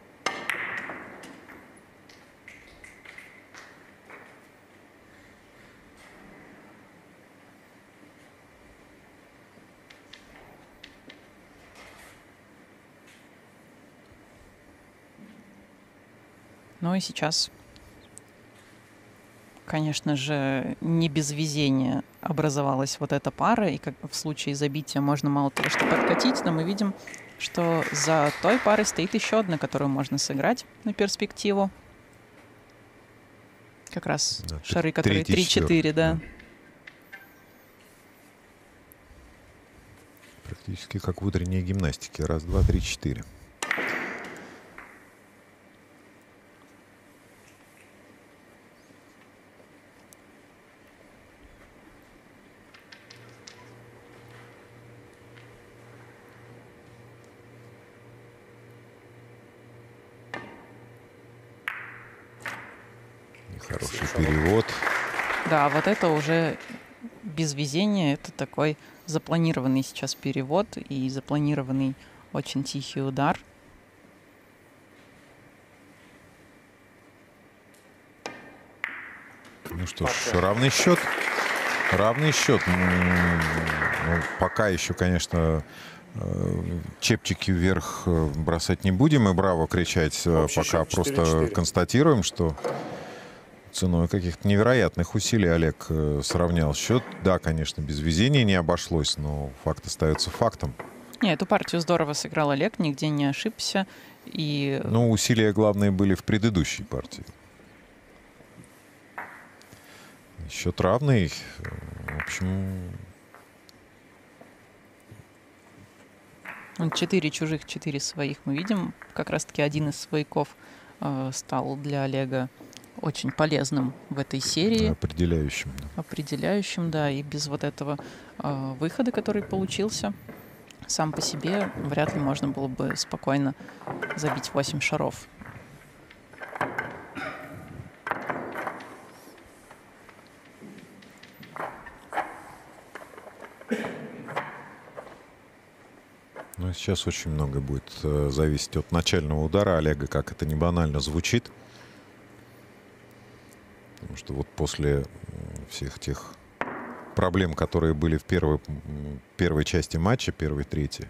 Ну и сейчас, конечно же, не без везения образовалась вот эта пара, и как в случае забития можно мало того, что подкатить, но мы видим, что за той парой стоит еще одна, которую можно сыграть на перспективу. Как раз Да, шары, которые три-четыре, да. да. Практически как в утренней гимнастике. Раз, два, три, четыре. Хороший перевод. Да, вот это уже без везения, это такой запланированный сейчас перевод и запланированный очень тихий удар. Ну что ж, равный счет. Равный счет. Ну, пока еще, конечно, чепчики вверх бросать не будем и браво кричать. Общий Пока счет просто четыре-четыре. констатируем, что ценой каких-то невероятных усилий Олег сравнял счет. Да, конечно, без везения не обошлось, но факт остается фактом. Не, эту партию здорово сыграл Олег, нигде не ошибся. И... Но усилия главные были в предыдущей партии. Счет равный. В общем... Четыре чужих, четыре своих мы видим. Как раз-таки один из свояков э, стал для Олега очень полезным в этой серии. Определяющим. Определяющим, да. И без вот этого э, выхода, который получился, сам по себе вряд ли можно было бы спокойно забить восемь шаров. Ну, сейчас очень много будет э, зависеть от начального удара Олега, как это не банально звучит. Потому что вот после всех тех проблем, которые были в первой, первой части матча, первой, третьей,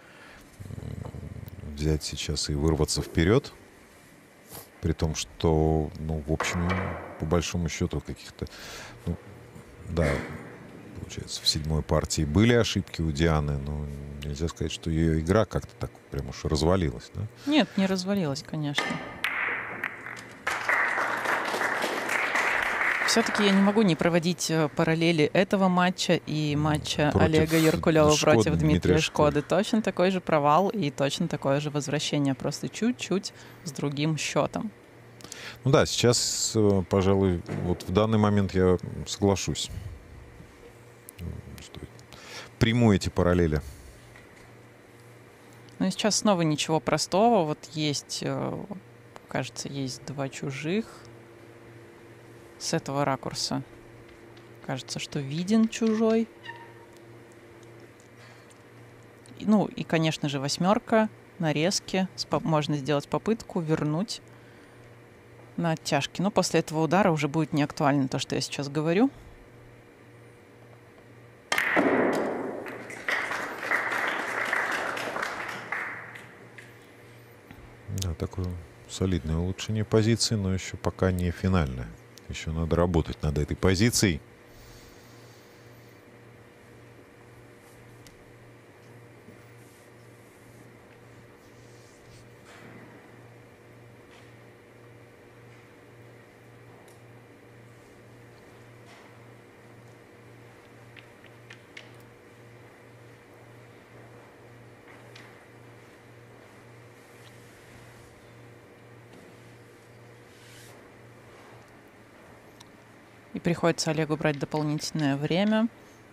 взять сейчас и вырваться вперед, при том, что, ну, в общем, по большому счету каких-то, ну, да, получается, в седьмой партии были ошибки у Дианы, но нельзя сказать, что ее игра как-то так прям уж развалилась, да? Нет, не развалилась, конечно. Все-таки я не могу не проводить параллели этого матча и матча против Олега Яркулева Шкоды, против Дмитрия, Дмитрия Шкоды. Шкоды. Точно такой же провал и точно такое же возвращение, просто чуть-чуть с другим счетом. Ну да, сейчас, пожалуй, вот в данный момент я соглашусь. Что приму эти параллели. Ну и сейчас снова ничего простого. Вот есть, э, кажется, есть два чужих. С этого ракурса кажется, что виден чужой. И, ну и, конечно же, восьмерка, нарезки. Можно сделать попытку вернуть на оттяжки. Но после этого удара уже будет не актуально то, что я сейчас говорю. Да, такое солидное улучшение позиции, но еще пока не финальное. Еще надо работать над этой позицией. И приходится Олегу брать дополнительное время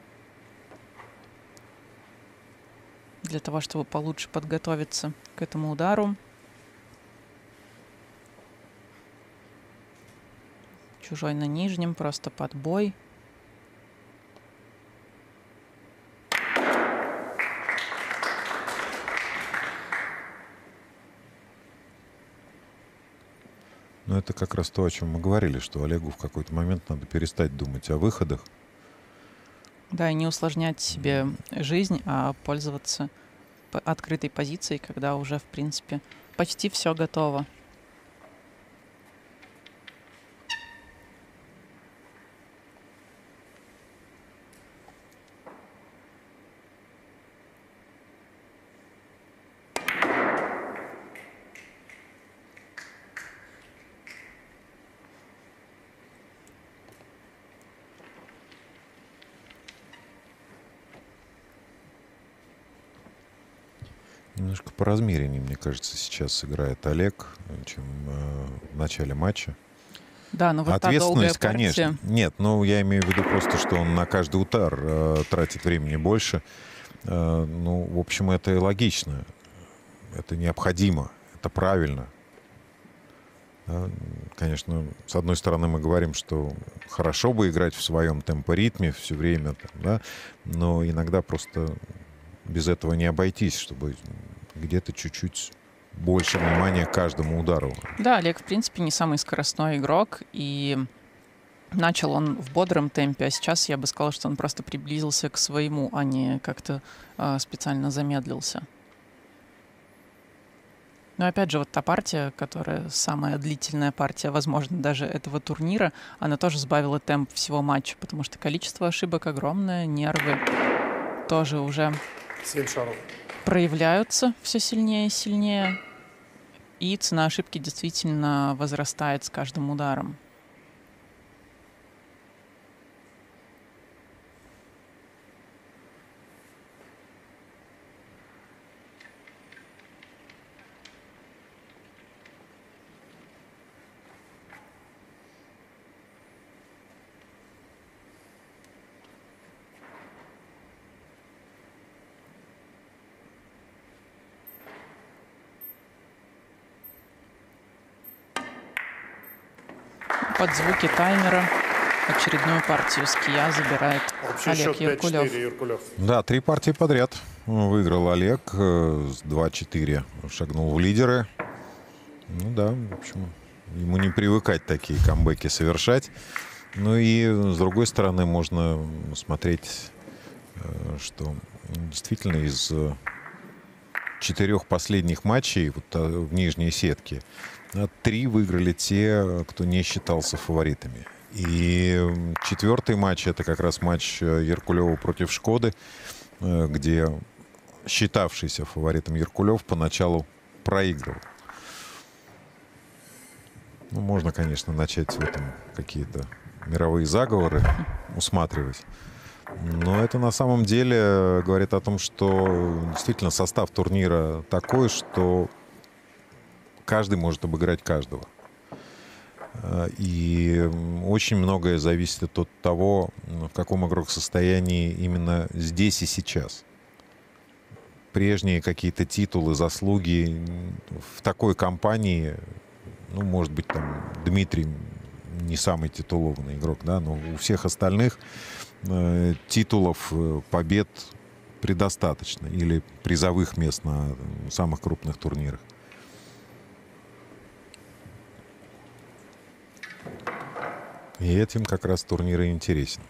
для того, чтобы получше подготовиться к этому удару. Чужой на нижнем, просто подбой. Но это как раз то, о чем мы говорили, что Олегу в какой-то момент надо перестать думать о выходах. Да, и не усложнять себе жизнь, а пользоваться открытой позицией, когда уже, в принципе, почти все готово. Немножко по размереннее, мне кажется, сейчас играет Олег, чем э, в начале матча. Да, но вот ответственность, та долгая конечно. партия... Нет, ну я имею в виду просто, что он на каждый удар э, тратит времени больше. Э, ну, в общем, это и логично. Это необходимо. Это правильно. Да? Конечно, с одной стороны мы говорим, что хорошо бы играть в своем темпоритме все время, там, да? Но иногда просто без этого не обойтись, чтобы где-то чуть-чуть больше внимания к каждому удару. Да, Олег, в принципе, не самый скоростной игрок, и начал он в бодром темпе, а сейчас я бы сказала, что он просто приблизился к своему, а не как-то э, специально замедлился. Но опять же, вот та партия, которая самая длительная партия, возможно, даже этого турнира, она тоже сбавила темп всего матча, потому что количество ошибок огромное, нервы тоже уже проявляются все сильнее и сильнее. И цена ошибки действительно возрастает с каждым ударом. Под звуки таймера очередную партию с кия забирает Олег Яркулев. Да, три партии подряд выиграл Олег. С два-четыре шагнул в лидеры. Ну да, в общем, ему не привыкать такие камбэки совершать. Ну и с другой стороны можно смотреть, что действительно из четырех последних матчей вот в нижней сетке три выиграли те, кто не считался фаворитами. И четвертый матч — это как раз матч Яркулева против Шкоды, где считавшийся фаворитом Яркулев поначалу проигрывал. Ну, можно, конечно, начать в этом какие-то мировые заговоры усматривать. Но это на самом деле говорит о том, что действительно состав турнира такой, что каждый может обыграть каждого. И очень многое зависит от того, в каком игрок состоянии именно здесь и сейчас. прежние какие-то титулы, заслуги в такой компании, ну, может быть, там Дмитрий не самый титулованный игрок, да, но у всех остальных э, титулов, э, побед предостаточно или призовых мест на самых крупных турнирах. И этим как раз турнир и интересен.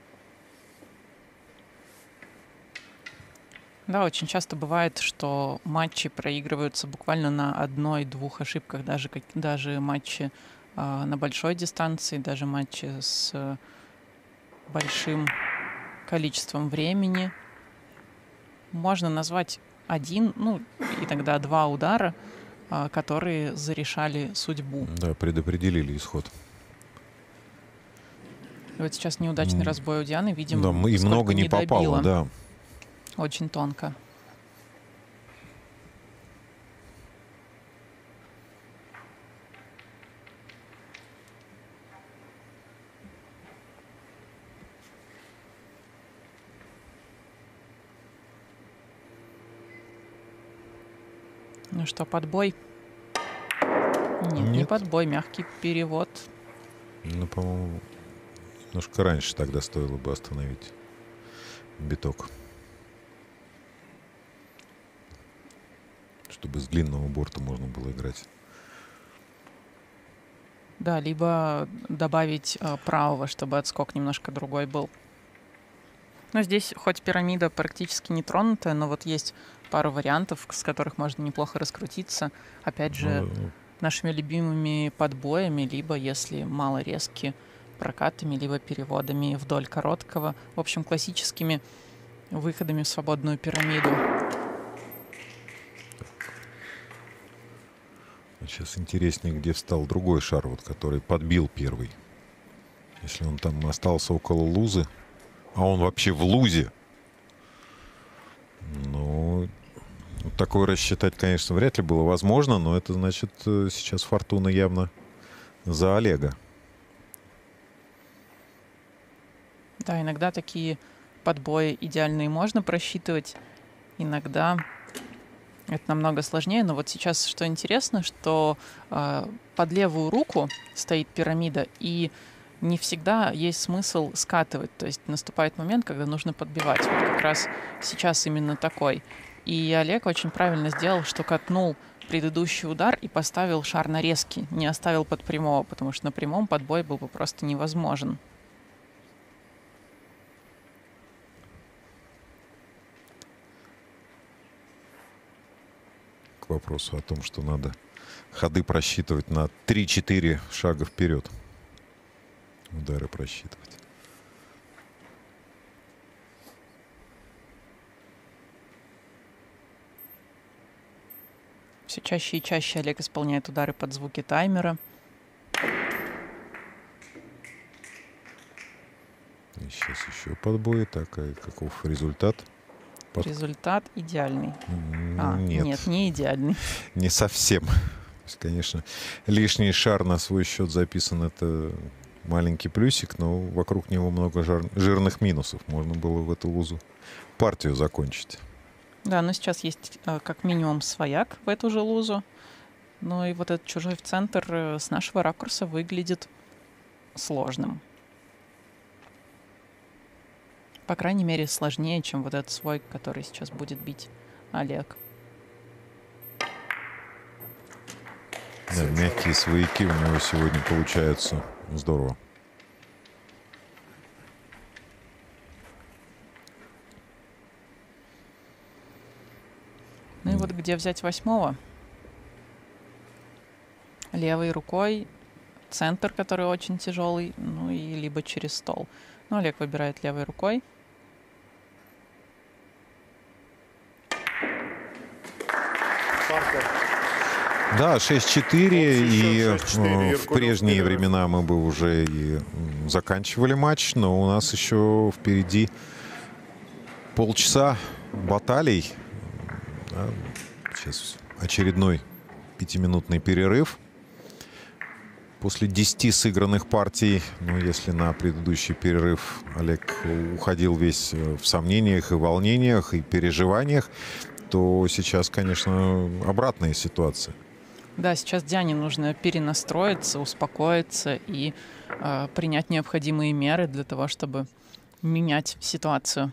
Да, очень часто бывает, что матчи проигрываются буквально на одной-двух ошибках, даже, как, даже матчи э, на большой дистанции, даже матчи с э, большим количеством времени. Можно назвать один, ну, иногда два удара, э, которые зарешали судьбу. Да, предопределили исход. И вот сейчас неудачный разбой у Дианы, видим, да, и много не, не попало, да. Очень тонко. Ну что, подбой? Нет, Нет, не подбой, мягкий перевод. Ну, по-моему, немножко раньше тогда стоило бы остановить биток. Чтобы с длинного борта можно было играть. Да, либо добавить э, правого, чтобы отскок немножко другой был. Но здесь хоть пирамида практически не тронутая, но вот есть пару вариантов, с которых можно неплохо раскрутиться. Опять же, ну, нашими любимыми подбоями, либо, если мало резки, прокатами, либо переводами вдоль короткого. В общем, классическими выходами в свободную пирамиду. Сейчас интереснее, где встал другой шар, вот, который подбил первый. Если он там остался около лузы, а он вообще в лузе, ну, такое рассчитать, конечно, вряд ли было возможно, но это значит, сейчас фортуна явно за Олега. Да, иногда такие подбои идеальные можно просчитывать, иногда это намного сложнее. Но вот сейчас что интересно, что э, под левую руку стоит пирамида, и не всегда есть смысл скатывать. То есть наступает момент, когда нужно подбивать. Вот как раз сейчас именно такой. И Олег очень правильно сделал, что катнул предыдущий удар и поставил шар на резкий, не оставил под прямого, потому что на прямом подбой был бы просто невозможен. К вопросу о том, что надо ходы просчитывать на три-четыре шага вперед. Удары просчитывать. Все чаще и чаще Олег исполняет удары под звуки таймера. И сейчас еще подбой. Так, а каков результат? Под... Результат идеальный. Mm, а, нет. нет, не идеальный. Не совсем. То есть, конечно, лишний шар на свой счет записан. Это маленький плюсик, но вокруг него много жар... жирных минусов. Можно было в эту лузу партию закончить. Да, но сейчас есть э, как минимум свояк в эту же лузу. Ну и вот этот чужой в центр э, с нашего ракурса выглядит сложным. По крайней мере, сложнее, чем вот этот свой, который сейчас будет бить Олег. Да, мягкие свояки у него сегодня получаются здорово. Ну и вот где взять восьмого? Левой рукой центр, который очень тяжелый, ну и либо через стол. Ну, Олег выбирает левой рукой. Да, шесть-четыре, и в прежние времена мы бы уже и заканчивали матч, но у нас еще впереди полчаса баталий. Да, сейчас очередной пятиминутный перерыв. После десяти сыгранных партий, ну, если на предыдущий перерыв Олег уходил весь в сомнениях и волнениях и переживаниях, то сейчас, конечно, обратная ситуация. Да, сейчас Диане нужно перенастроиться, успокоиться и э, принять необходимые меры для того, чтобы менять ситуацию.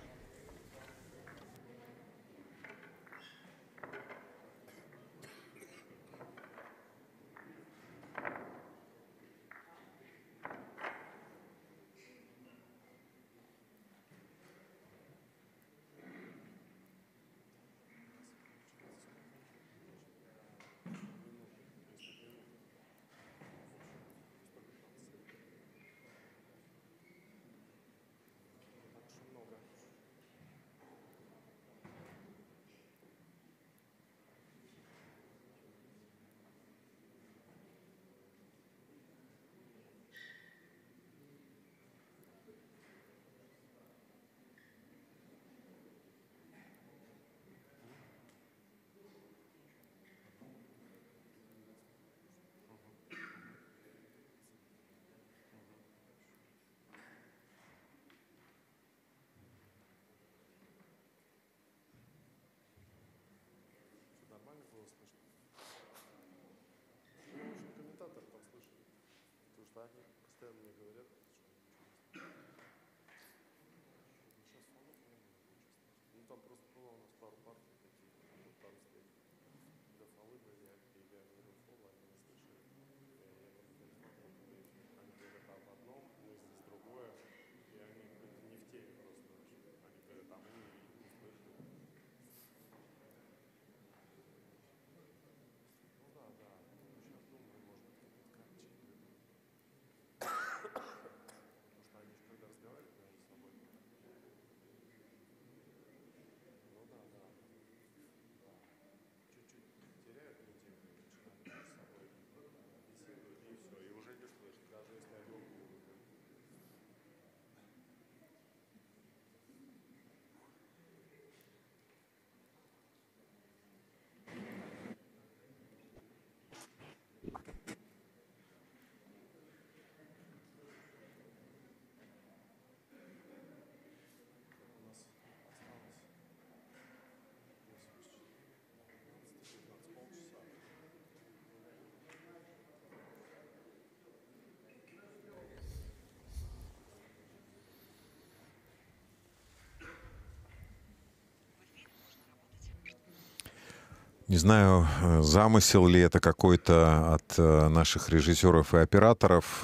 Не знаю, замысел ли это какой-то от наших режиссеров и операторов.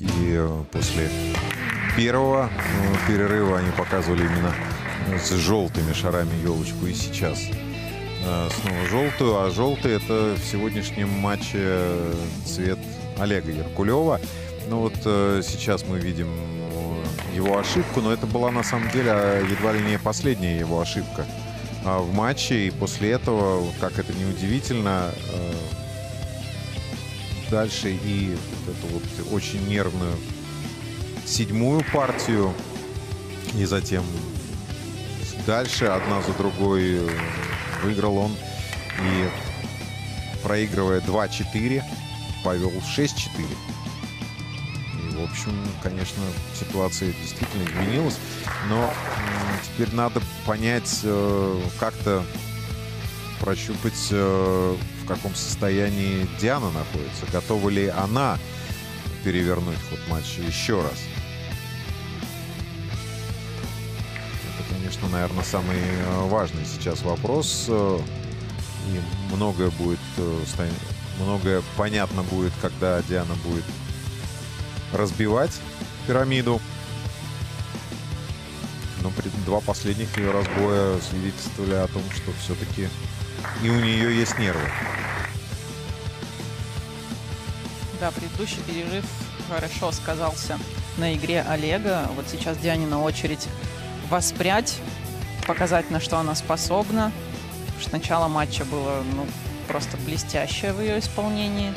И после первого перерыва они показывали именно с желтыми шарами елочку. И сейчас снова желтую. А желтый — это в сегодняшнем матче цвет Олега Яркулева. Ну вот сейчас мы видим его ошибку, но это была на самом деле едва ли не последняя его ошибка в матче. И после этого, как это ни удивительно, дальше и вот эту вот очень нервную седьмую партию, и затем дальше одна за другой выиграл он. И, проигрывая два-четыре, повел шесть-четыре. И, в общем, конечно, ситуация действительно изменилась. Но теперь надо понять, как-то прощупать, в каком состоянии Диана находится. Готова ли она перевернуть ход матча еще раз? Это, конечно, наверное, самый важный сейчас вопрос. И многое будет, многое понятно будет, когда Диана будет разбивать пирамиду. Но два последних ее разбоя свидетельствовали о том, что все-таки и у нее есть нервы. Да, предыдущий перерыв хорошо сказался на игре Олега. Вот сейчас Дианина очередь воспрять, показать, на что она способна. Потому что начало матча было, ну, просто блестящее в ее исполнении.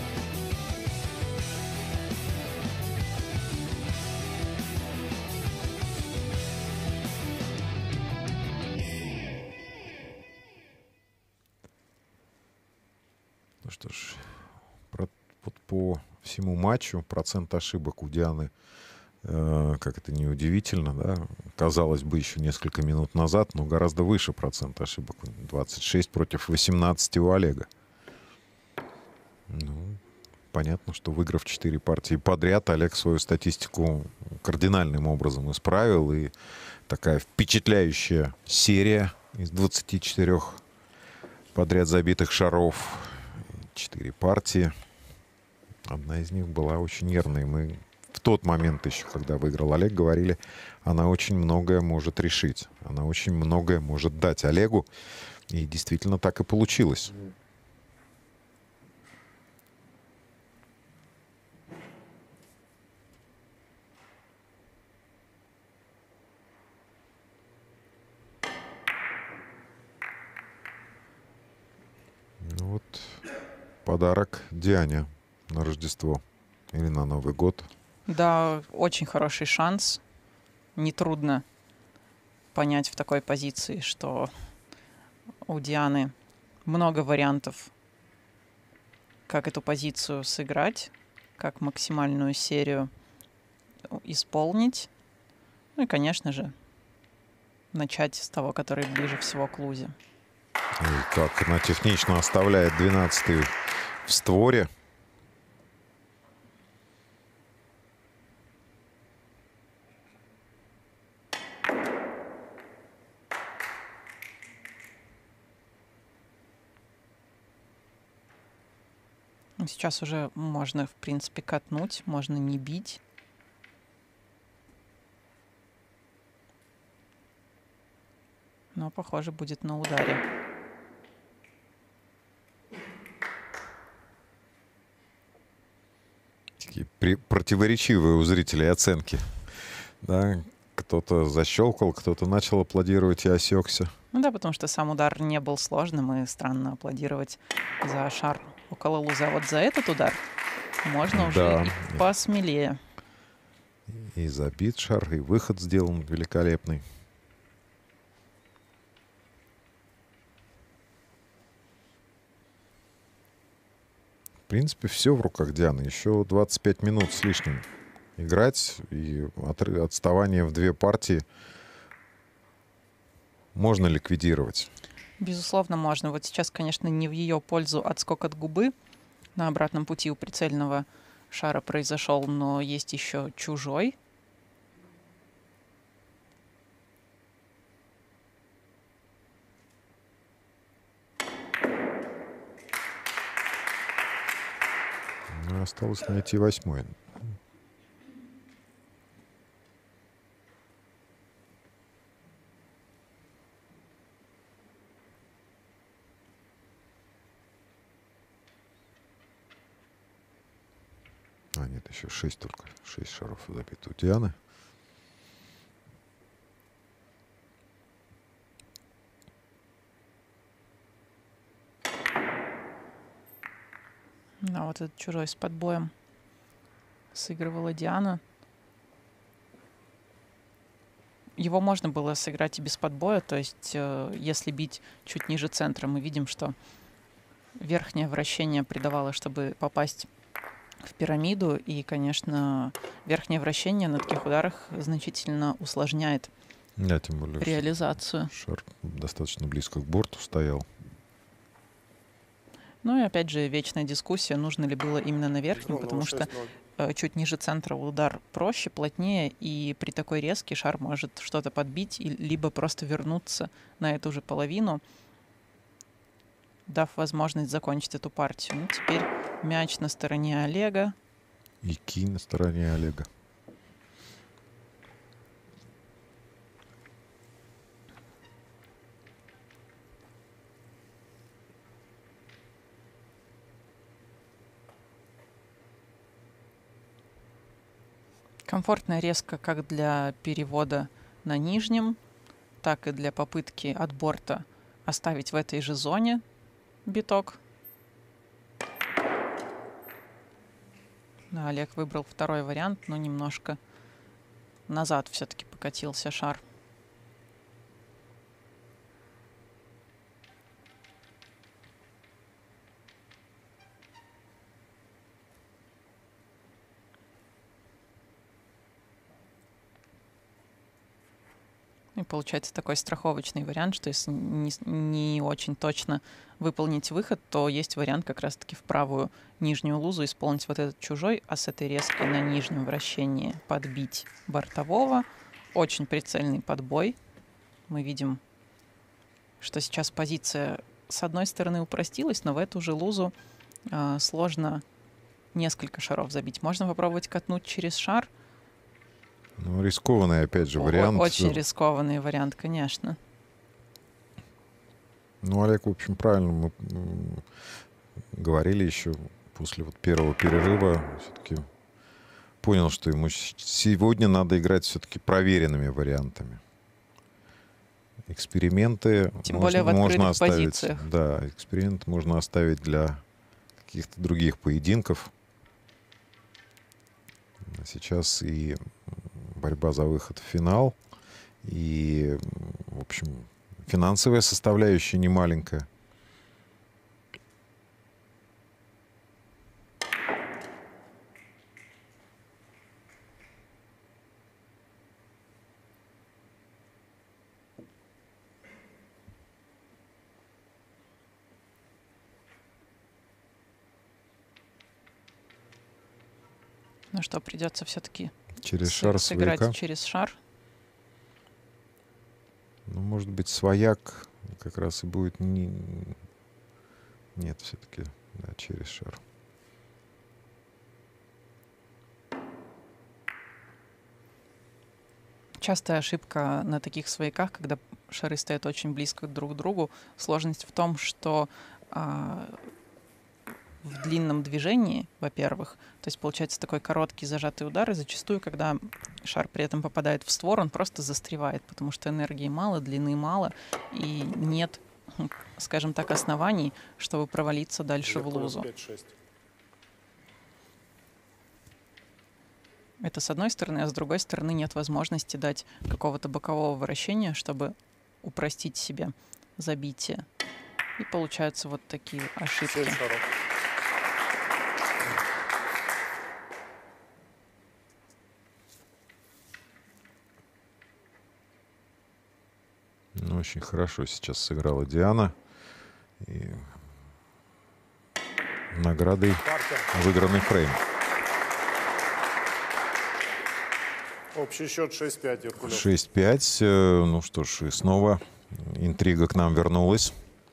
Ну что ж, про, вот по всему матчу процент ошибок у Дианы э, как это не удивительно, да, казалось бы, еще несколько минут назад, но гораздо выше процент ошибок. двадцать шесть против восемнадцати у Олега. Ну, понятно, что выиграв четыре партии подряд, Олег свою статистику кардинальным образом исправил. И такая впечатляющая серия из двадцати четырёх подряд забитых шаров. Четыре партии. Одна из них была очень нервной. Мы в тот момент еще, когда выиграл Олег, говорили, она очень многое может решить. Она очень многое может дать Олегу. И действительно так и получилось. Ну вот, подарок Диане на Рождество или на Новый год. Да, очень хороший шанс. Нетрудно понять в такой позиции, что у Дианы много вариантов, как эту позицию сыграть, как максимальную серию исполнить. Ну и, конечно же, начать с того, который ближе всего к лузе. И как она технично оставляет двенадцатый в створе. Сейчас уже можно, в принципе, катнуть, можно не бить. Но, похоже, будет на ударе. Такие при- противоречивые у зрителей оценки. Да, кто-то защелкал, кто-то начал аплодировать и осекся. Ну да, потому что сам удар не был сложным, и странно аплодировать за шар около лузы. А вот за этот удар можно уже Да. и посмелее. И забит шар, и выход сделан великолепный. В принципе, все в руках Дианы. Еще двадцать пять минут с лишним играть. И от- отставание в две партии можно ликвидировать. Безусловно, можно. Вот сейчас, конечно, не в ее пользу отскок от губы. На обратном пути у прицельного шара произошел, но есть еще чужой. Ну, осталось найти восьмой. А, нет, еще шесть только. Шесть шаров забито у Дианы. Да, вот этот чужой с подбоем сыгрывала Диана. Его можно было сыграть и без подбоя, то есть э, если бить чуть ниже центра, мы видим, что верхнее вращение придавало, чтобы попасть в пирамиду, и, конечно, верхнее вращение на таких ударах значительно усложняет Да, тем более что реализацию. шар достаточно близко к борту стоял. Ну и опять же вечная дискуссия, нужно ли было именно на верхнем, Ну, потому что шесть ноль. э, чуть ниже центра удар проще, плотнее, и при такой резке шар может что-то подбить, и, либо просто вернуться на эту же половину, дав возможность закончить эту партию. Ну, теперь мяч на стороне Олега. И кий на стороне Олега. Комфортная резка как для перевода на нижнем, так и для попытки от борта оставить в этой же зоне биток. Да, Олег выбрал второй вариант, но немножко назад все-таки покатился шар. И получается такой страховочный вариант, что если не, не очень точно выполнить выход, то есть вариант как раз-таки в правую нижнюю лузу исполнить вот этот чужой, а с этой резкой на нижнем вращении подбить бортового. Очень прицельный подбой. Мы видим, что сейчас позиция с одной стороны упростилась, но в эту же лузу э, сложно несколько шаров забить. Можно попробовать катнуть через шар. Ну, рискованный, опять же, вариант. Очень рискованный вариант, конечно. Ну, Олег, в общем, правильно мы м, говорили еще после вот первого перерыва. Все-таки понял, что ему сегодня надо играть все-таки проверенными вариантами. Эксперименты Тем можно, более в открытых можно оставить. позициях. Да, эксперимент можно оставить для каких-то других поединков. Сейчас и борьба за выход в финал, и, в общем, финансовая составляющая немаленькая. Ну что, придется все-таки Через шар сыграть свояка. через шар. Ну, может быть, свояк как раз и будет не... Нет, все-таки, да, через шар. Частая ошибка на таких свояках, когда шары стоят очень близко друг к другу. Сложность в том, что а, в длинном движении, во-первых, то есть получается такой короткий зажатый удар, и зачастую, когда шар при этом попадает в створ, он просто застревает, потому что энергии мало, длины мало, и нет, скажем так, оснований, чтобы провалиться дальше в лузу. Это с одной стороны, а с другой стороны нет возможности дать какого-то бокового вращения, чтобы упростить себе забитие. И получаются вот такие ошибки. Ну, очень хорошо сейчас сыграла Диана. И наградой выигранный фрейм. Общий счет шесть пять, Еркулев. шесть пять. Ну что ж, и снова интрига к нам вернулась.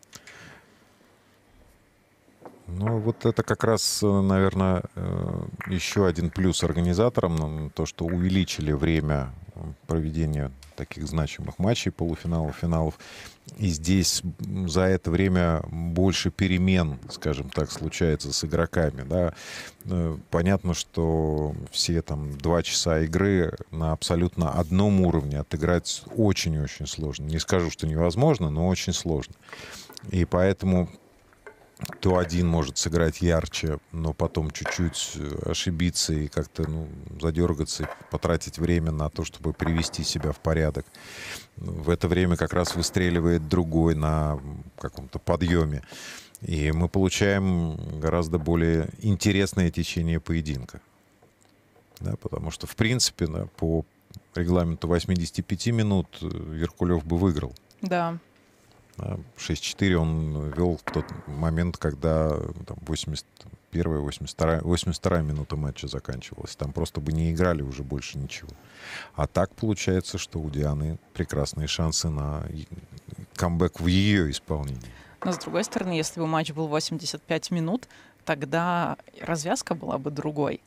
Ну, вот это как раз, наверное, еще один плюс организаторам. То, что увеличили время проведения таких значимых матчей, полуфиналов, финалов. И здесь за это время больше перемен, скажем так, случается с игроками. Да. Понятно, что все там два часа игры на абсолютно одном уровне отыграть очень-очень сложно. Не скажу, что невозможно, но очень сложно. И поэтому то один может сыграть ярче, но потом чуть-чуть ошибиться и как-то ну, задергаться, и потратить время на то, чтобы привести себя в порядок. В это время как раз выстреливает другой на каком-то подъеме. И мы получаем гораздо более интересное течение поединка. Да, потому что, в принципе, да, по регламенту восемьдесят пять минут Еркулев бы выиграл. Да. шесть четыре он вел в тот момент, когда там, восемьдесят первая, восемьдесят вторая, восемьдесят вторая минута матча заканчивалась. Там просто бы не играли уже больше ничего. А так получается, что у Дианы прекрасные шансы на камбэк в ее исполнении. Но с другой стороны, если бы матч был восемьдесят пять минут, тогда развязка была бы другой.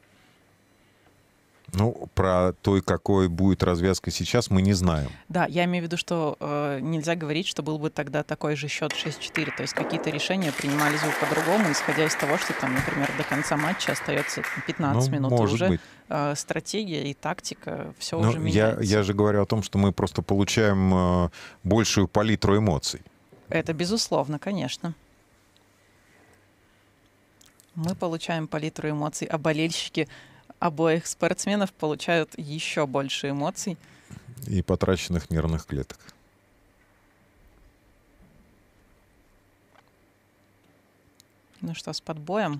Ну, про то, какой будет развязка сейчас, мы не знаем. Да, я имею в виду, что э, нельзя говорить, что был бы тогда такой же счет шесть четыре. То есть какие-то решения принимались бы по-другому, исходя из того, что там, например, до конца матча остается пятнадцать ну, минут. Может уже быть. Э, стратегия и тактика, все Но уже я, меняется. я же говорю о том, что мы просто получаем э, большую палитру эмоций. Это безусловно, конечно. Мы получаем палитру эмоций, а болельщики обоих спортсменов получают еще больше эмоций. И потраченных нервных клеток. Ну что, с подбоем?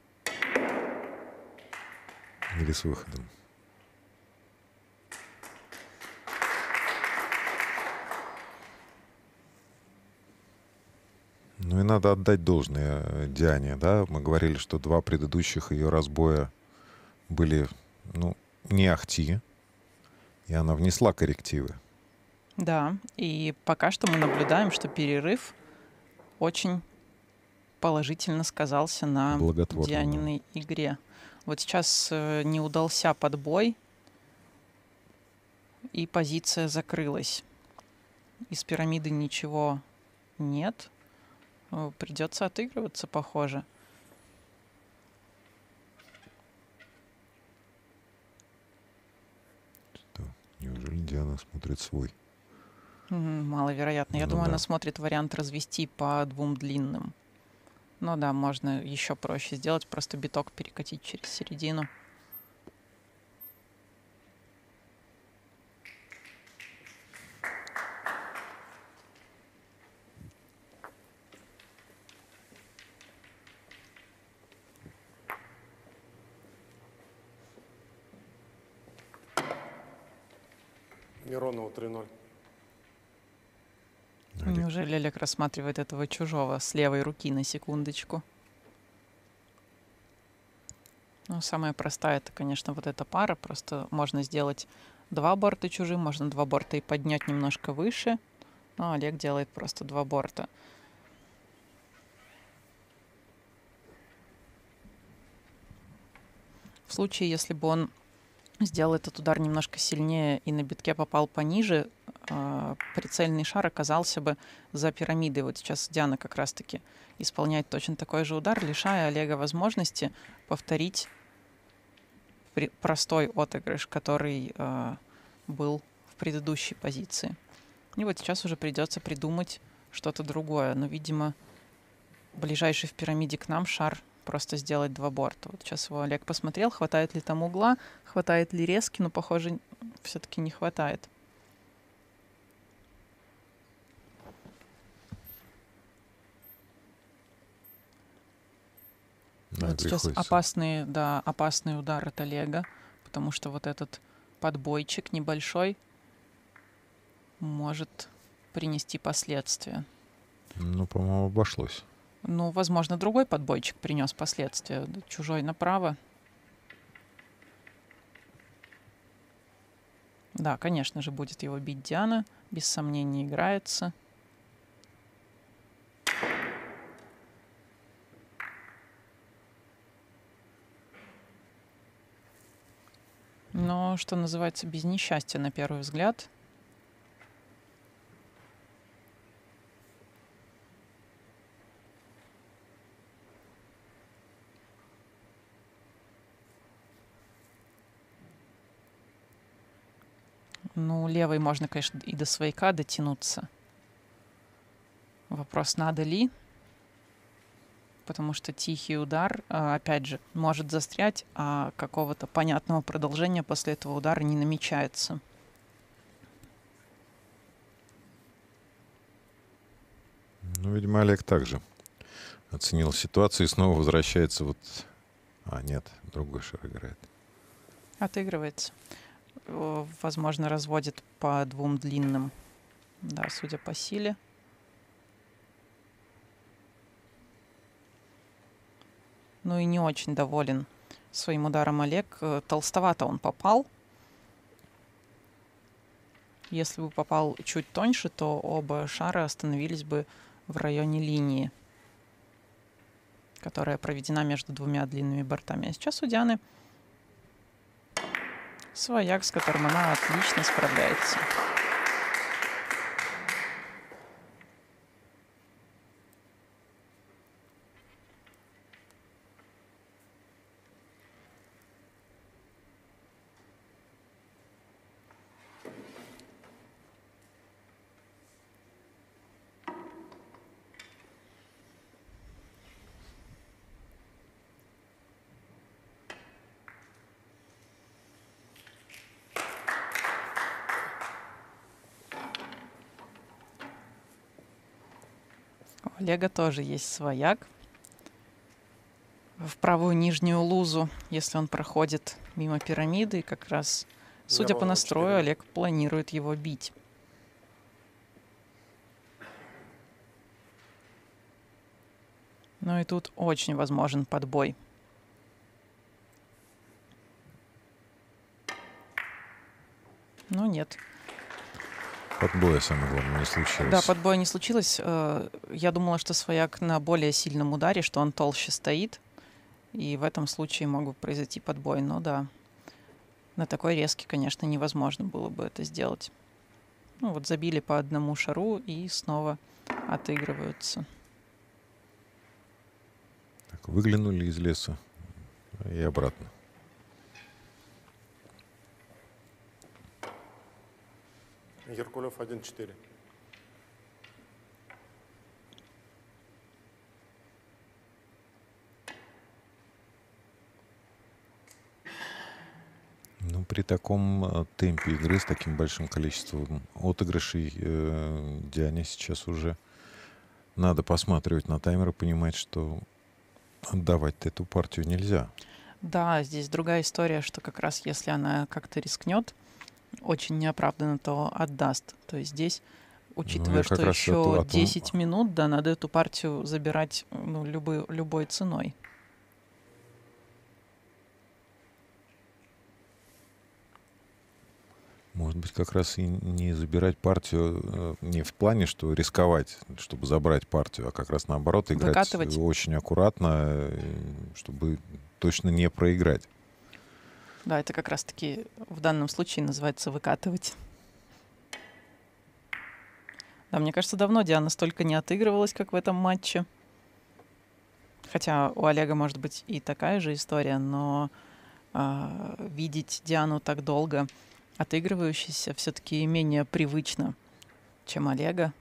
Или с выходом. Ну и надо отдать должное э, Диане, да. Мы говорили, что два предыдущих ее разбоя были, ну, не ахти, и она внесла коррективы. Да, и пока что мы наблюдаем, что перерыв очень положительно сказался на Благотворно, да. Дианиной игре. Вот сейчас э, не удался подбой, и позиция закрылась. Из пирамиды ничего нет. Э, Придется отыгрываться, похоже. Что, неужели Диана смотрит свой? М, Маловероятно. Я Ну думаю, да. она смотрит вариант развести по двум длинным. Ну да, можно еще проще сделать, просто биток перекатить через середину. Миронова три ноль. Олег. Неужели Олег рассматривает этого чужого с левой руки на секундочку? Ну, самая простая, это, конечно, вот эта пара. Просто можно сделать два борта чужим, можно два борта и поднять немножко выше. Но Олег делает просто два борта. В случае, если бы он сделал этот удар немножко сильнее и на битке попал пониже, э, прицельный шар оказался бы за пирамидой. Вот сейчас Диана как раз-таки исполняет точно такой же удар, лишая Олега возможности повторить при- простой отыгрыш, который э, был в предыдущей позиции. И вот сейчас уже придется придумать что-то другое. Но, видимо, ближайший в пирамиде к нам шар просто сделать два борта. Вот сейчас его Олег посмотрел, хватает ли там угла, хватает ли резки, но, похоже, все-таки не хватает. Да, Вот сейчас приходится. опасный, да, опасный удар от Олега, потому что вот этот подбойчик небольшой может принести последствия. Ну, по-моему, обошлось. Ну, возможно, другой подбойчик принес последствия. Чужой направо. Да, конечно же, будет его бить Диана. Без сомнений играется. Но, что называется, без несчастья на первый взгляд. Ну, левой можно, конечно, и до свояка дотянуться. Вопрос, надо ли? Потому что тихий удар, а, опять же, может застрять, а какого-то понятного продолжения после этого удара не намечается. Ну, видимо, Олег также оценил ситуацию и снова возвращается вот... А, нет, другой шар играет. Отыгрывается. Э, Возможно, разводит по двум длинным. Да, судя по силе. Ну и не очень доволен своим ударом Олег. Э, Толстовато он попал. Если бы попал чуть тоньше, то оба шара остановились бы в районе линии, которая проведена между двумя длинными бортами. А сейчас у Дианы свояк, с которым она отлично справляется. У Олега тоже есть свояк. В правую нижнюю лузу, если он проходит мимо пирамиды, и как раз, судя по Миронова настрою, четыре. Олег планирует его бить. Ну и тут очень возможен подбой. Ну нет. Подбоя, самое главное, не случилось. Да, подбоя не случилось. Э, Я думала, что свояк на более сильном ударе, что он толще стоит. И в этом случае мог бы произойти подбой. Но да, на такой резке, конечно, невозможно было бы это сделать. Ну вот забили по одному шару и снова отыгрываются. Так, выглянули из леса и обратно. Еркулев один четыре. Ну, при таком э, темпе игры, с таким большим количеством отыгрышей, э, Диане сейчас уже надо посматривать на таймер и понимать, что отдавать эту партию нельзя. Да, здесь другая история, что как раз если она как-то рискнет, очень неоправданно, то отдаст. То есть здесь, учитывая, я как что раз еще эту- о том- десять минут, да, надо эту партию забирать ну, любой, любой ценой. Может быть, как раз и не забирать партию э, не в плане, что рисковать, чтобы забрать партию, а как раз наоборот играть Выкатывать. очень аккуратно, э, чтобы точно не проиграть. Да, это как раз-таки в данном случае называется выкатывать. Да, мне кажется, давно Диана столько не отыгрывалась, как в этом матче. Хотя у Олега может быть и такая же история, но а, видеть Диану так долго отыгрывающейся все-таки менее привычно, чем Олега.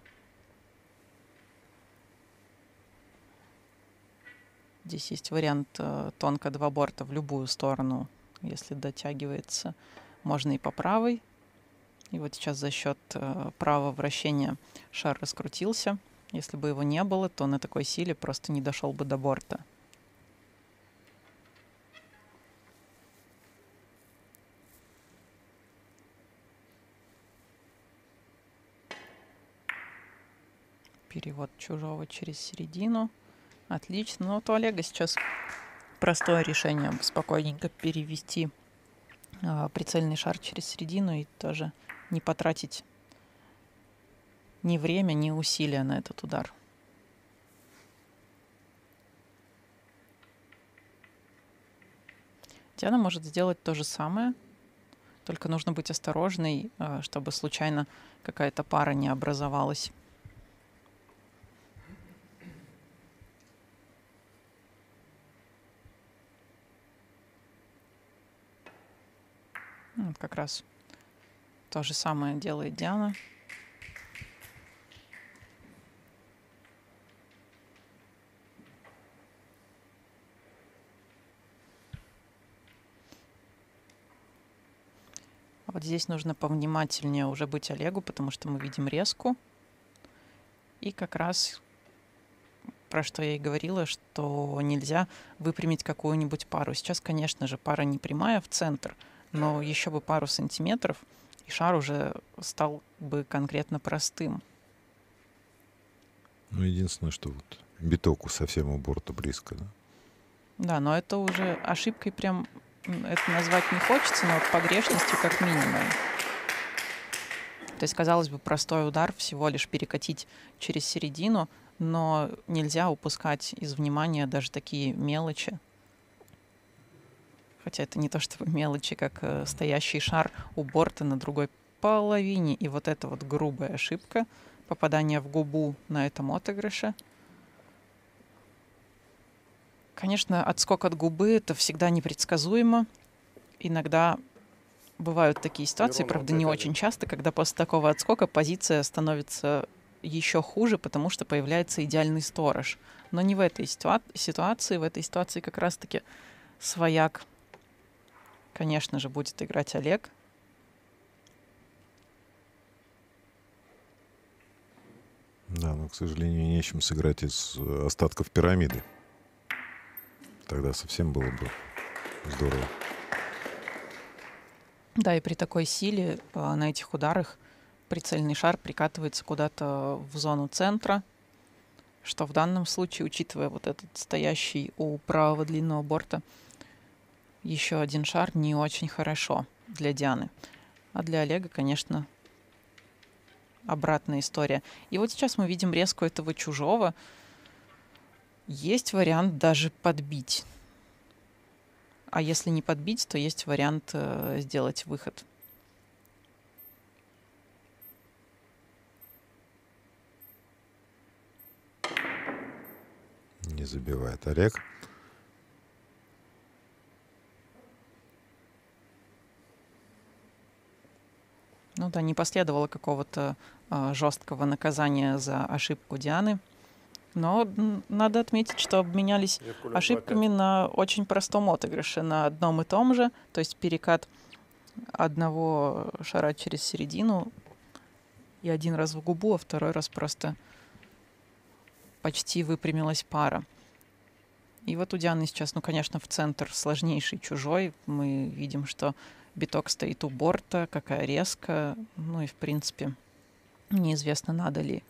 Здесь есть вариант э, тонко два борта в любую сторону. Если дотягивается, можно и по правой. И вот сейчас за счет э, правого вращения шар раскрутился. Если бы его не было, то на такой силе просто не дошел бы до борта. Перевод чужого через середину. Отлично. Но вот у Олега сейчас простое решение спокойненько перевести а, прицельный шар через середину и тоже не потратить ни время, ни усилия на этот удар. Диана может сделать то же самое, только нужно быть осторожной, а, чтобы случайно какая-то пара не образовалась. Вот как раз то же самое делает Диана. А вот здесь нужно повнимательнее уже быть Олегу, потому что мы видим резку. И как раз про что я и говорила, что нельзя выпрямить какую-нибудь пару. Сейчас, конечно же, пара не прямая в центр, но еще бы пару сантиметров, и шар уже стал бы конкретно простым. Ну, единственное, что вот биток у совсем у борта близко, да? Да, но это уже ошибкой прям, м, это назвать не хочется, но вот погрешностью как минимум. То есть, казалось бы, простой удар всего лишь перекатить через середину, но нельзя упускать из внимания даже такие мелочи. Хотя это не то чтобы мелочи, как э, стоящий шар у борта на другой половине. И вот эта вот грубая ошибка, попадание в губу на этом отыгрыше. Конечно, отскок от губы — это всегда непредсказуемо. Иногда бывают такие ситуации, правда, не очень часто, когда после такого отскока позиция становится еще хуже, потому что появляется идеальный сторож. Но не в этой ситуа- ситуации. В этой ситуации как раз-таки свояк, конечно же, будет играть Олег. Да, но, к сожалению, нечем сыграть из э, остатков пирамиды. Тогда совсем было бы здорово. Да, и при такой силе э, на этих ударах прицельный шар прикатывается куда-то в зону центра. что в данном случае, учитывая вот этот стоящий у правого длинного борта, еще один шар не очень хорошо для Дианы. А для Олега, конечно, обратная история. И вот сейчас мы видим резку этого чужого. Есть вариант даже подбить. А если не подбить, то есть вариант э, сделать выход. Не забивает Олег. Ну да, не последовало какого-то э, жесткого наказания за ошибку Дианы. Но м, надо отметить, что обменялись Еркулес ошибками два пять. на очень простом отыгрыше, на одном и том же. То есть перекат одного шара через середину и один раз в губу, а второй раз просто почти выпрямилась пара. И вот у Дианы сейчас, ну, конечно, в центр сложнейший чужой. Мы видим, что биток стоит у борта, какая резко. Ну и, в принципе, неизвестно, надо ли.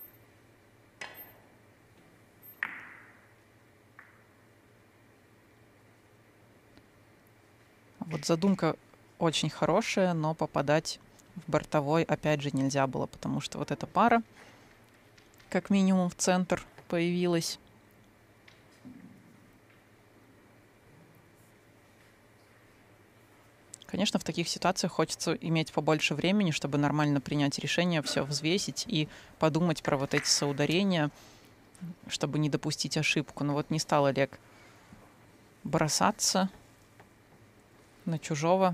Вот задумка очень хорошая, но попадать в бортовой опять же нельзя было, потому что вот эта пара, как минимум, в центр появилась. Конечно, в таких ситуациях хочется иметь побольше времени, чтобы нормально принять решение, все взвесить и подумать про вот эти соударения, чтобы не допустить ошибку. Но вот не стал Олег бросаться на чужого.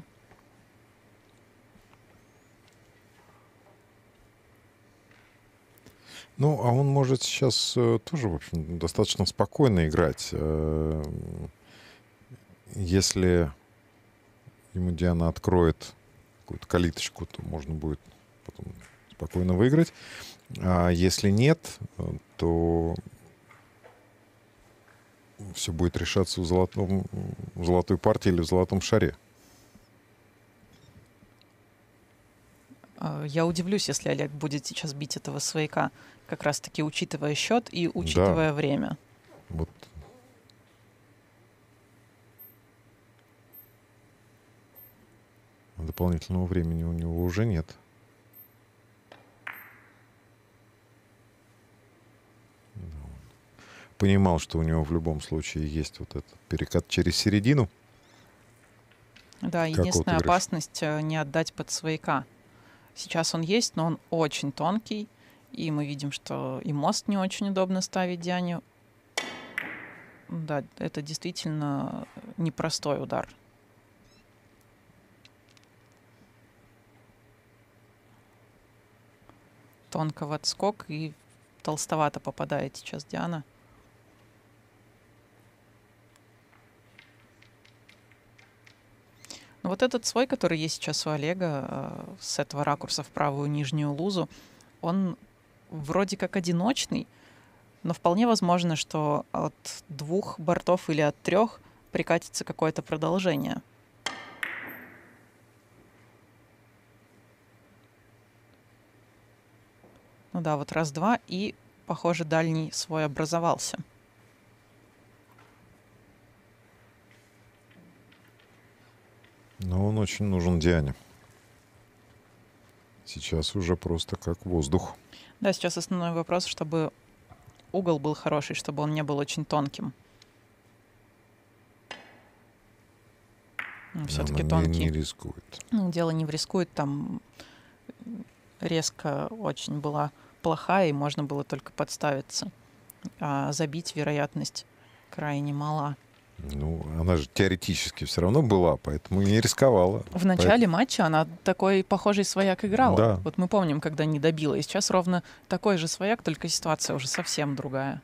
Ну, а он может сейчас э, тоже, в общем, достаточно спокойно играть. Э, Если ему Диана откроет какую-то калиточку, то можно будет потом спокойно выиграть. А если нет, э, то все будет решаться в, золотом, в золотой партии или в золотом шаре. А, Я удивлюсь, если Олег будет сейчас бить этого свояка, как раз-таки учитывая счет и учитывая время. Вот. Дополнительного времени у него уже нет. Понимал, что у него в любом случае есть вот этот перекат через середину. Да, Как единственная отыгрыш? опасность э, не отдать под свояка. Сейчас он есть, но он очень тонкий. И мы видим, что и мост не очень удобно ставить Диане. Да, это действительно непростой удар. Тонко в отскок и толстовато попадает сейчас Диана. Но вот этот свой, который есть сейчас у Олега, э, с этого ракурса в правую нижнюю лузу, он вроде как одиночный, но вполне возможно, что от двух бортов или от трех прикатится какое-то продолжение. Ну да, вот раз-два, и, похоже, дальний свой образовался. Но он очень нужен Диане. Сейчас уже просто как воздух. Да, сейчас основной вопрос, чтобы угол был хороший, чтобы он не был очень тонким. Все-таки Она тонкий. Не, не рискует. Ну, дело не в рискует, там резко очень была плохая, и можно было только подставиться. А забить вероятность крайне мала. Ну, она же теоретически все равно была, поэтому и не рисковала. В начале матча она такой похожий свояк играла. Да. Вот мы помним, когда не добила. И сейчас ровно такой же свояк, только ситуация уже совсем другая.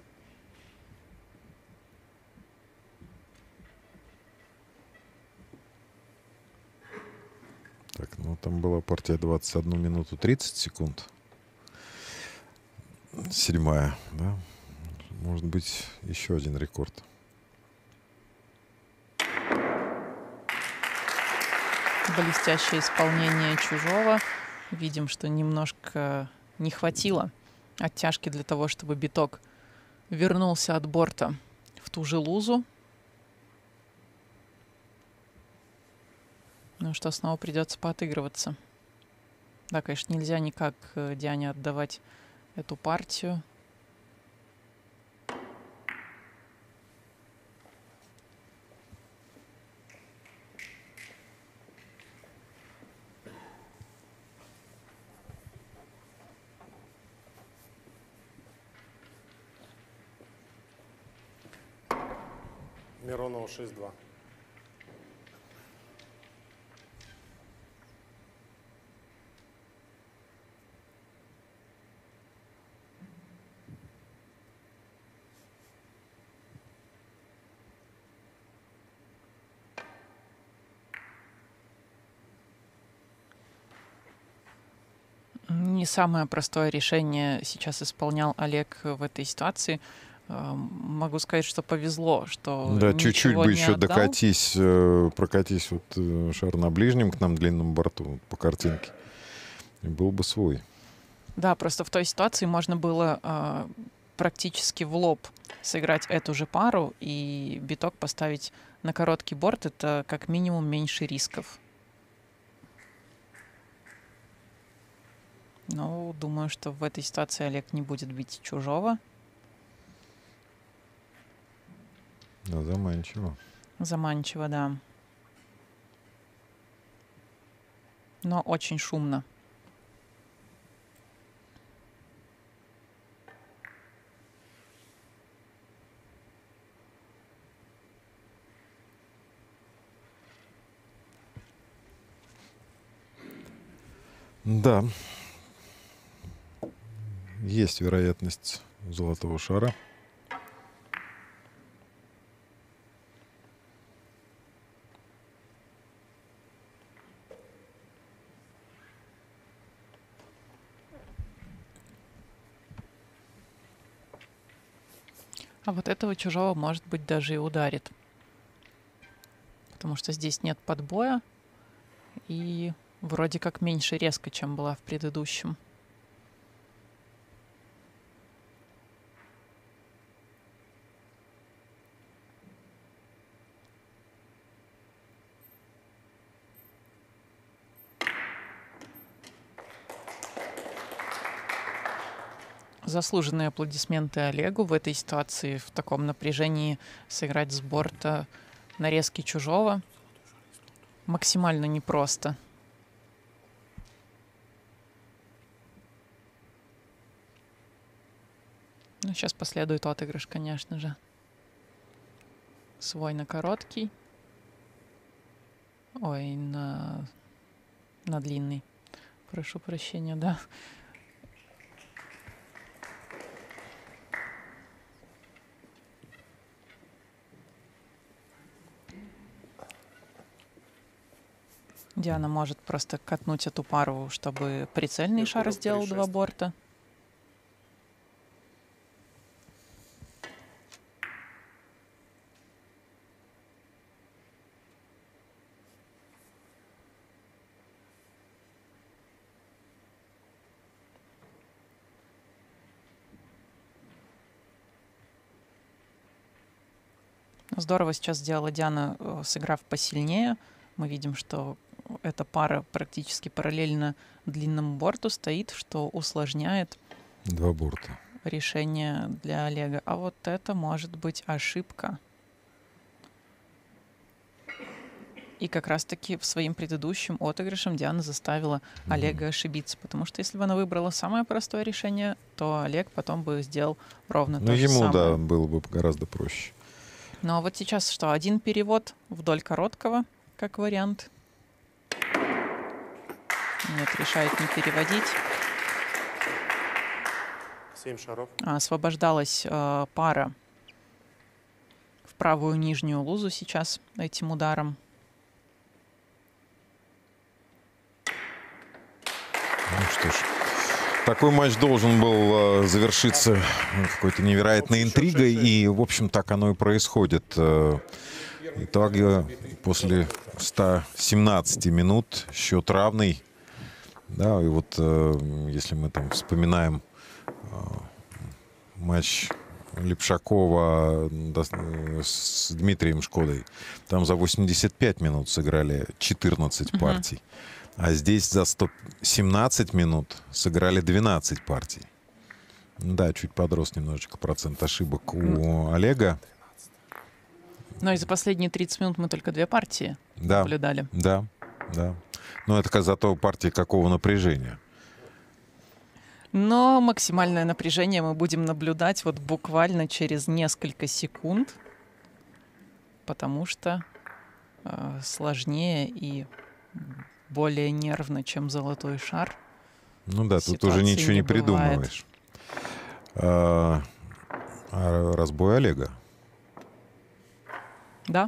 Так, ну там была партия двадцать одну минуту тридцать секунд. Седьмая, да? Может быть, еще один рекорд. Блестящее исполнение чужого. Видим, что немножко не хватило оттяжки для того, чтобы биток вернулся от борта в ту же лузу. Ну что, снова придется поотыгрываться. Да, конечно, нельзя никак Диане отдавать эту партию. Миронова шесть два. Не самое простое решение сейчас исполнял Олег в этой ситуации. Могу сказать, что повезло, что Да, чуть-чуть бы не еще отдал. докатись, э, прокатись вот э, шар на ближнем к нам длинному борту вот по картинке. И был бы свой. Да, просто в той ситуации можно было э, практически в лоб сыграть эту же пару и биток поставить на короткий борт. Это как минимум меньше рисков. Ну, думаю, что в этой ситуации Олег не будет бить чужого. Да, заманчиво. Заманчиво, да. Но очень шумно. Да. Есть вероятность золотого шара. А вот этого чужого, может быть, даже и ударит. Потому что здесь нет подбоя. И вроде как меньше резко, чем была в предыдущем. Заслуженные аплодисменты Олегу. В этой ситуации, в таком напряжении, сыграть с борта нарезки чужого максимально непросто. Ну, сейчас последует отыгрыш, конечно же. Свой на короткий. Ой, на, на длинный. Прошу прощения, да. Диана может просто катнуть эту пару, чтобы прицельный шар сделал два борта. Здорово сейчас сделала Диана, сыграв посильнее. Мы видим, что эта пара практически параллельно длинному борту стоит, что усложняет Два борта. решение для Олега. А вот это может быть ошибка. И как раз-таки в своим предыдущим отыгрышем Диана заставила Олега ошибиться. Потому что если бы она выбрала самое простое решение, то Олег потом бы сделал ровно Ну, то же ему, самое. да, было бы гораздо проще. Ну а вот сейчас что? Один перевод вдоль короткого, как вариант. Нет, решает не переводить. Семь шаров. А, освобождалась э, пара в правую нижнюю лузу сейчас этим ударом. Ну что ж, такой матч должен был э, завершиться какой-то невероятной интригой, и, в общем, так оно и происходит. Э, Итог э, после ста семнадцати минут счет равный. Да, и вот э, если мы там вспоминаем э, матч Лепшакова с Дмитрием Шкодой. Там за восемьдесят пять минут сыграли четырнадцать uh-huh. партий. А здесь за сто семнадцать минут сыграли двенадцать партий. Да, чуть подрос немножечко процент ошибок у Олега. Но и за последние тридцать минут мы только две партии да, наблюдали. Да, да. Но это зато партии какого напряжения. Но максимальное напряжение мы будем наблюдать вот буквально через несколько секунд, потому что э, сложнее и более нервно, чем золотой шар. Ну да, тут уже ничего не, не придумываешь. А, а разбой Олега. Да.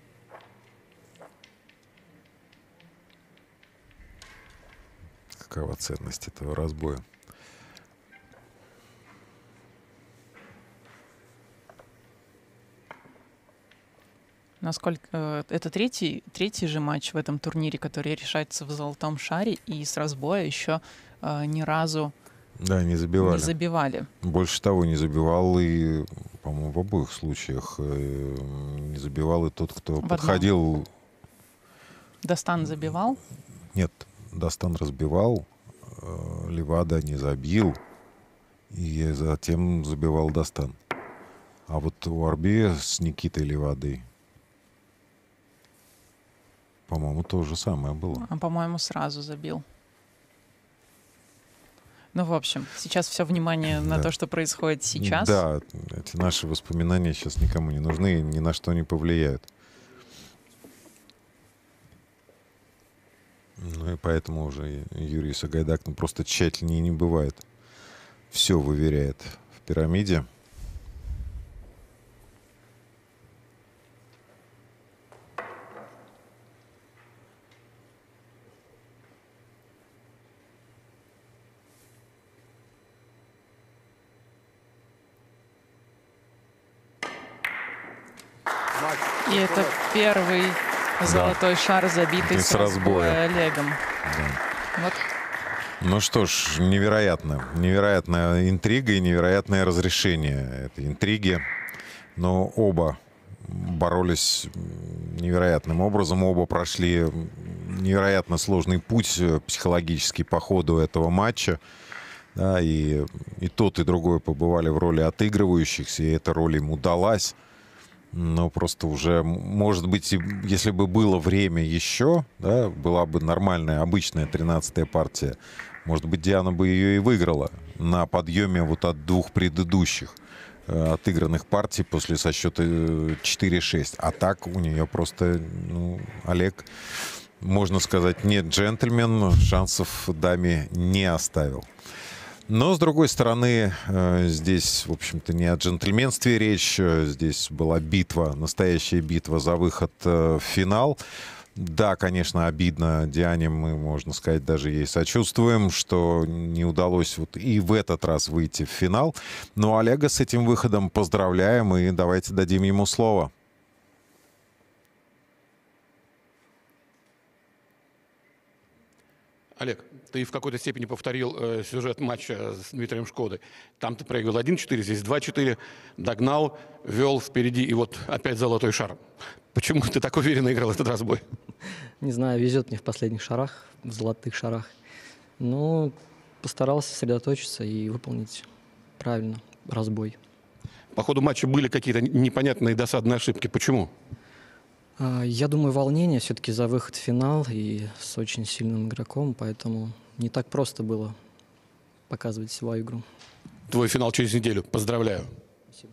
Какова ценность этого разбоя? Насколько э, это третий, третий же матч в этом турнире, который решается в золотом шаре, и с разбоя еще э, ни разу да, не забивали. не забивали. Больше того, не забивал и, по-моему, в обоих случаях э, не забивал и тот, кто в подходил. Одном. Дастан забивал? Нет, Дастан разбивал, э, Левада не забил, и затем забивал Дастан. А вот у Арби с Никитой Левадой, по-моему, то же самое было. А, по-моему, сразу забил. Ну, в общем, сейчас все внимание на да. то, что происходит сейчас. Да, эти наши воспоминания сейчас никому не нужны и ни на что не повлияют. Ну и поэтому уже Юрий Сагайдак ну, просто тщательнее не бывает. Все выверяет в пирамиде. И это первый золотой да. шар, забитый и с разбоя Олегом. Да. Вот. Ну что ж, невероятно. Невероятная интрига и невероятное разрешение этой интриги. Но оба боролись невероятным образом. Оба прошли невероятно сложный путь психологический по ходу этого матча. Да, и, и тот, и другой побывали в роли отыгрывающихся, и эта роль им удалась. Но просто уже, может быть, если бы было время еще, да, была бы нормальная, обычная тринадцатая партия, может быть, Диана бы ее и выиграла на подъеме вот от двух предыдущих э, отыгранных партий после со счета четыре шесть. А так у нее просто, ну, Олег, можно сказать, нет джентльмен, шансов даме не оставил. Но, с другой стороны, здесь, в общем-то, не о джентльменстве речь. Здесь была битва, настоящая битва за выход в финал. Да, конечно, обидно Диане, мы, можно сказать, даже ей сочувствуем, что не удалось вот и в этот раз выйти в финал. Но Олега с этим выходом поздравляем, и давайте дадим ему слово. Олег, ты в какой-то степени повторил э, сюжет матча с Дмитрием Шкодой. Там ты проиграл один четыре, здесь два четыре, догнал, вел впереди, и вот опять золотой шар. Почему ты так уверенно играл этот разбой? Не знаю, везет мне в последних шарах, в золотых шарах. Но постарался сосредоточиться и выполнить правильно разбой. По ходу матча были какие-то непонятные досадные ошибки. Почему? Я думаю, волнение все-таки за выход в финал и с очень сильным игроком, поэтому не так просто было показывать свою игру. Твой финал через неделю. Поздравляю. Спасибо.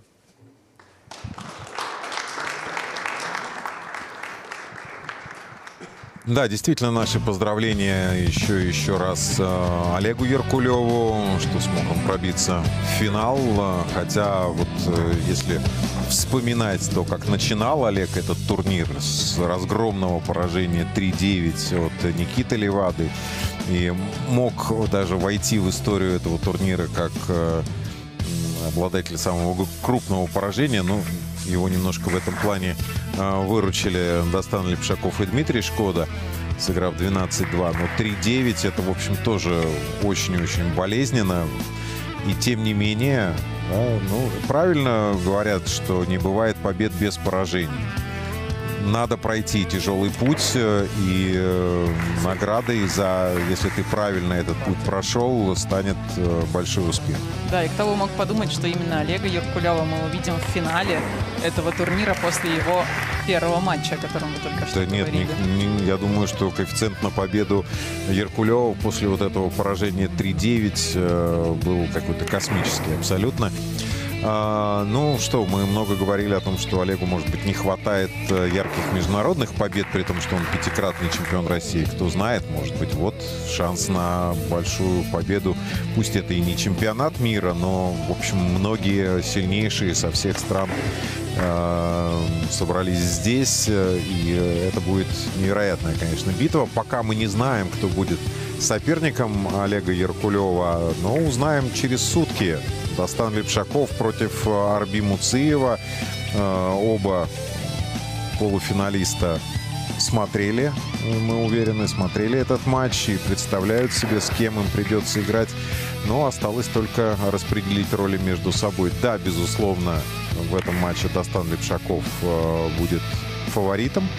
Да, действительно, наши поздравления еще еще раз э, Олегу Яркулеву, что смог он пробиться в финал. Хотя вот э, если вспоминать то, как начинал Олег этот турнир с разгромного поражения три девять от Никиты Левады, и мог даже войти в историю этого турнира как э, обладатель самого крупного поражения, но его немножко в этом плане э, выручили Дастан Лепшаков и Дмитрий Шкода, сыграв двенадцать два. Но три девять это, в общем, тоже очень-очень болезненно. И тем не менее, Да, ну, правильно говорят, что не бывает побед без поражений. Надо пройти тяжелый путь, и э, наградой за, если ты правильно этот путь прошел, станет э, большой успех. Да, и кто бы мог подумать, что именно Олега Яркулева мы увидим в финале этого турнира после его первого матча, о котором вы только что Да нет, говорили. не, не, я думаю, что коэффициент на победу Яркулева после вот этого поражения три девять э, был какой-то космический абсолютно. А, ну что, мы много говорили о том, что Олегу, может быть, не хватает ярких международных побед, при том, что он пятикратный чемпион России. Кто знает, может быть, вот шанс на большую победу. Пусть это и не чемпионат мира, но, в общем, многие сильнейшие со всех стран э, собрались здесь. И это будет невероятная, конечно, битва. Пока мы не знаем, кто будет соперником Олега Яркулева, но узнаем через сутки. Дастан Липшаков против Арби Муциева. Оба полуфиналиста смотрели, мы уверены, смотрели этот матч и представляют себе, с кем им придется играть. Но осталось только распределить роли между собой. Да, безусловно, в этом матче Дастан Липшаков будет фаворитом.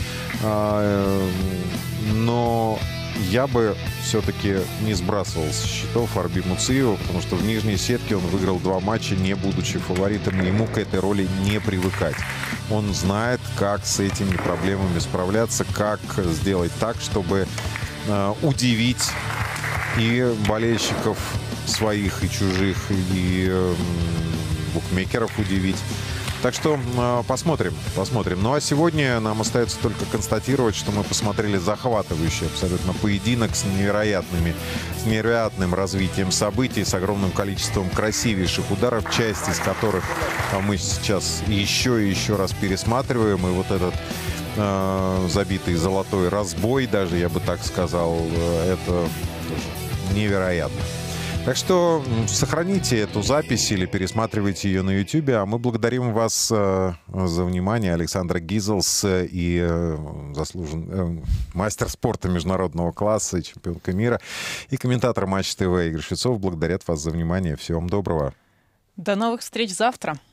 Но я бы все-таки не сбрасывал со счетов Арби Муциева, потому что в нижней сетке он выиграл два матча, не будучи фаворитом, и ему к этой роли не привыкать. Он знает, как с этими проблемами справляться, как сделать так, чтобы э, удивить и болельщиков своих, и чужих, и э, букмекеров удивить. Так что э, посмотрим, посмотрим. Ну а сегодня нам остается только констатировать, что мы посмотрели захватывающий абсолютно поединок с невероятными, с невероятным развитием событий, с огромным количеством красивейших ударов, часть из которых а мы сейчас еще и еще раз пересматриваем. И вот этот э, забитый золотой разбой, даже я бы так сказал, э, это тоже невероятно. Так что сохраните эту запись или пересматривайте ее на YouTube. А мы благодарим вас э, за внимание. Александра Гизелс и э, заслужен, э, мастер спорта международного класса и чемпионка мира, и комментатор Матч ТВ Игорь Швецов благодарят вас за внимание. Всего вам доброго. До новых встреч завтра.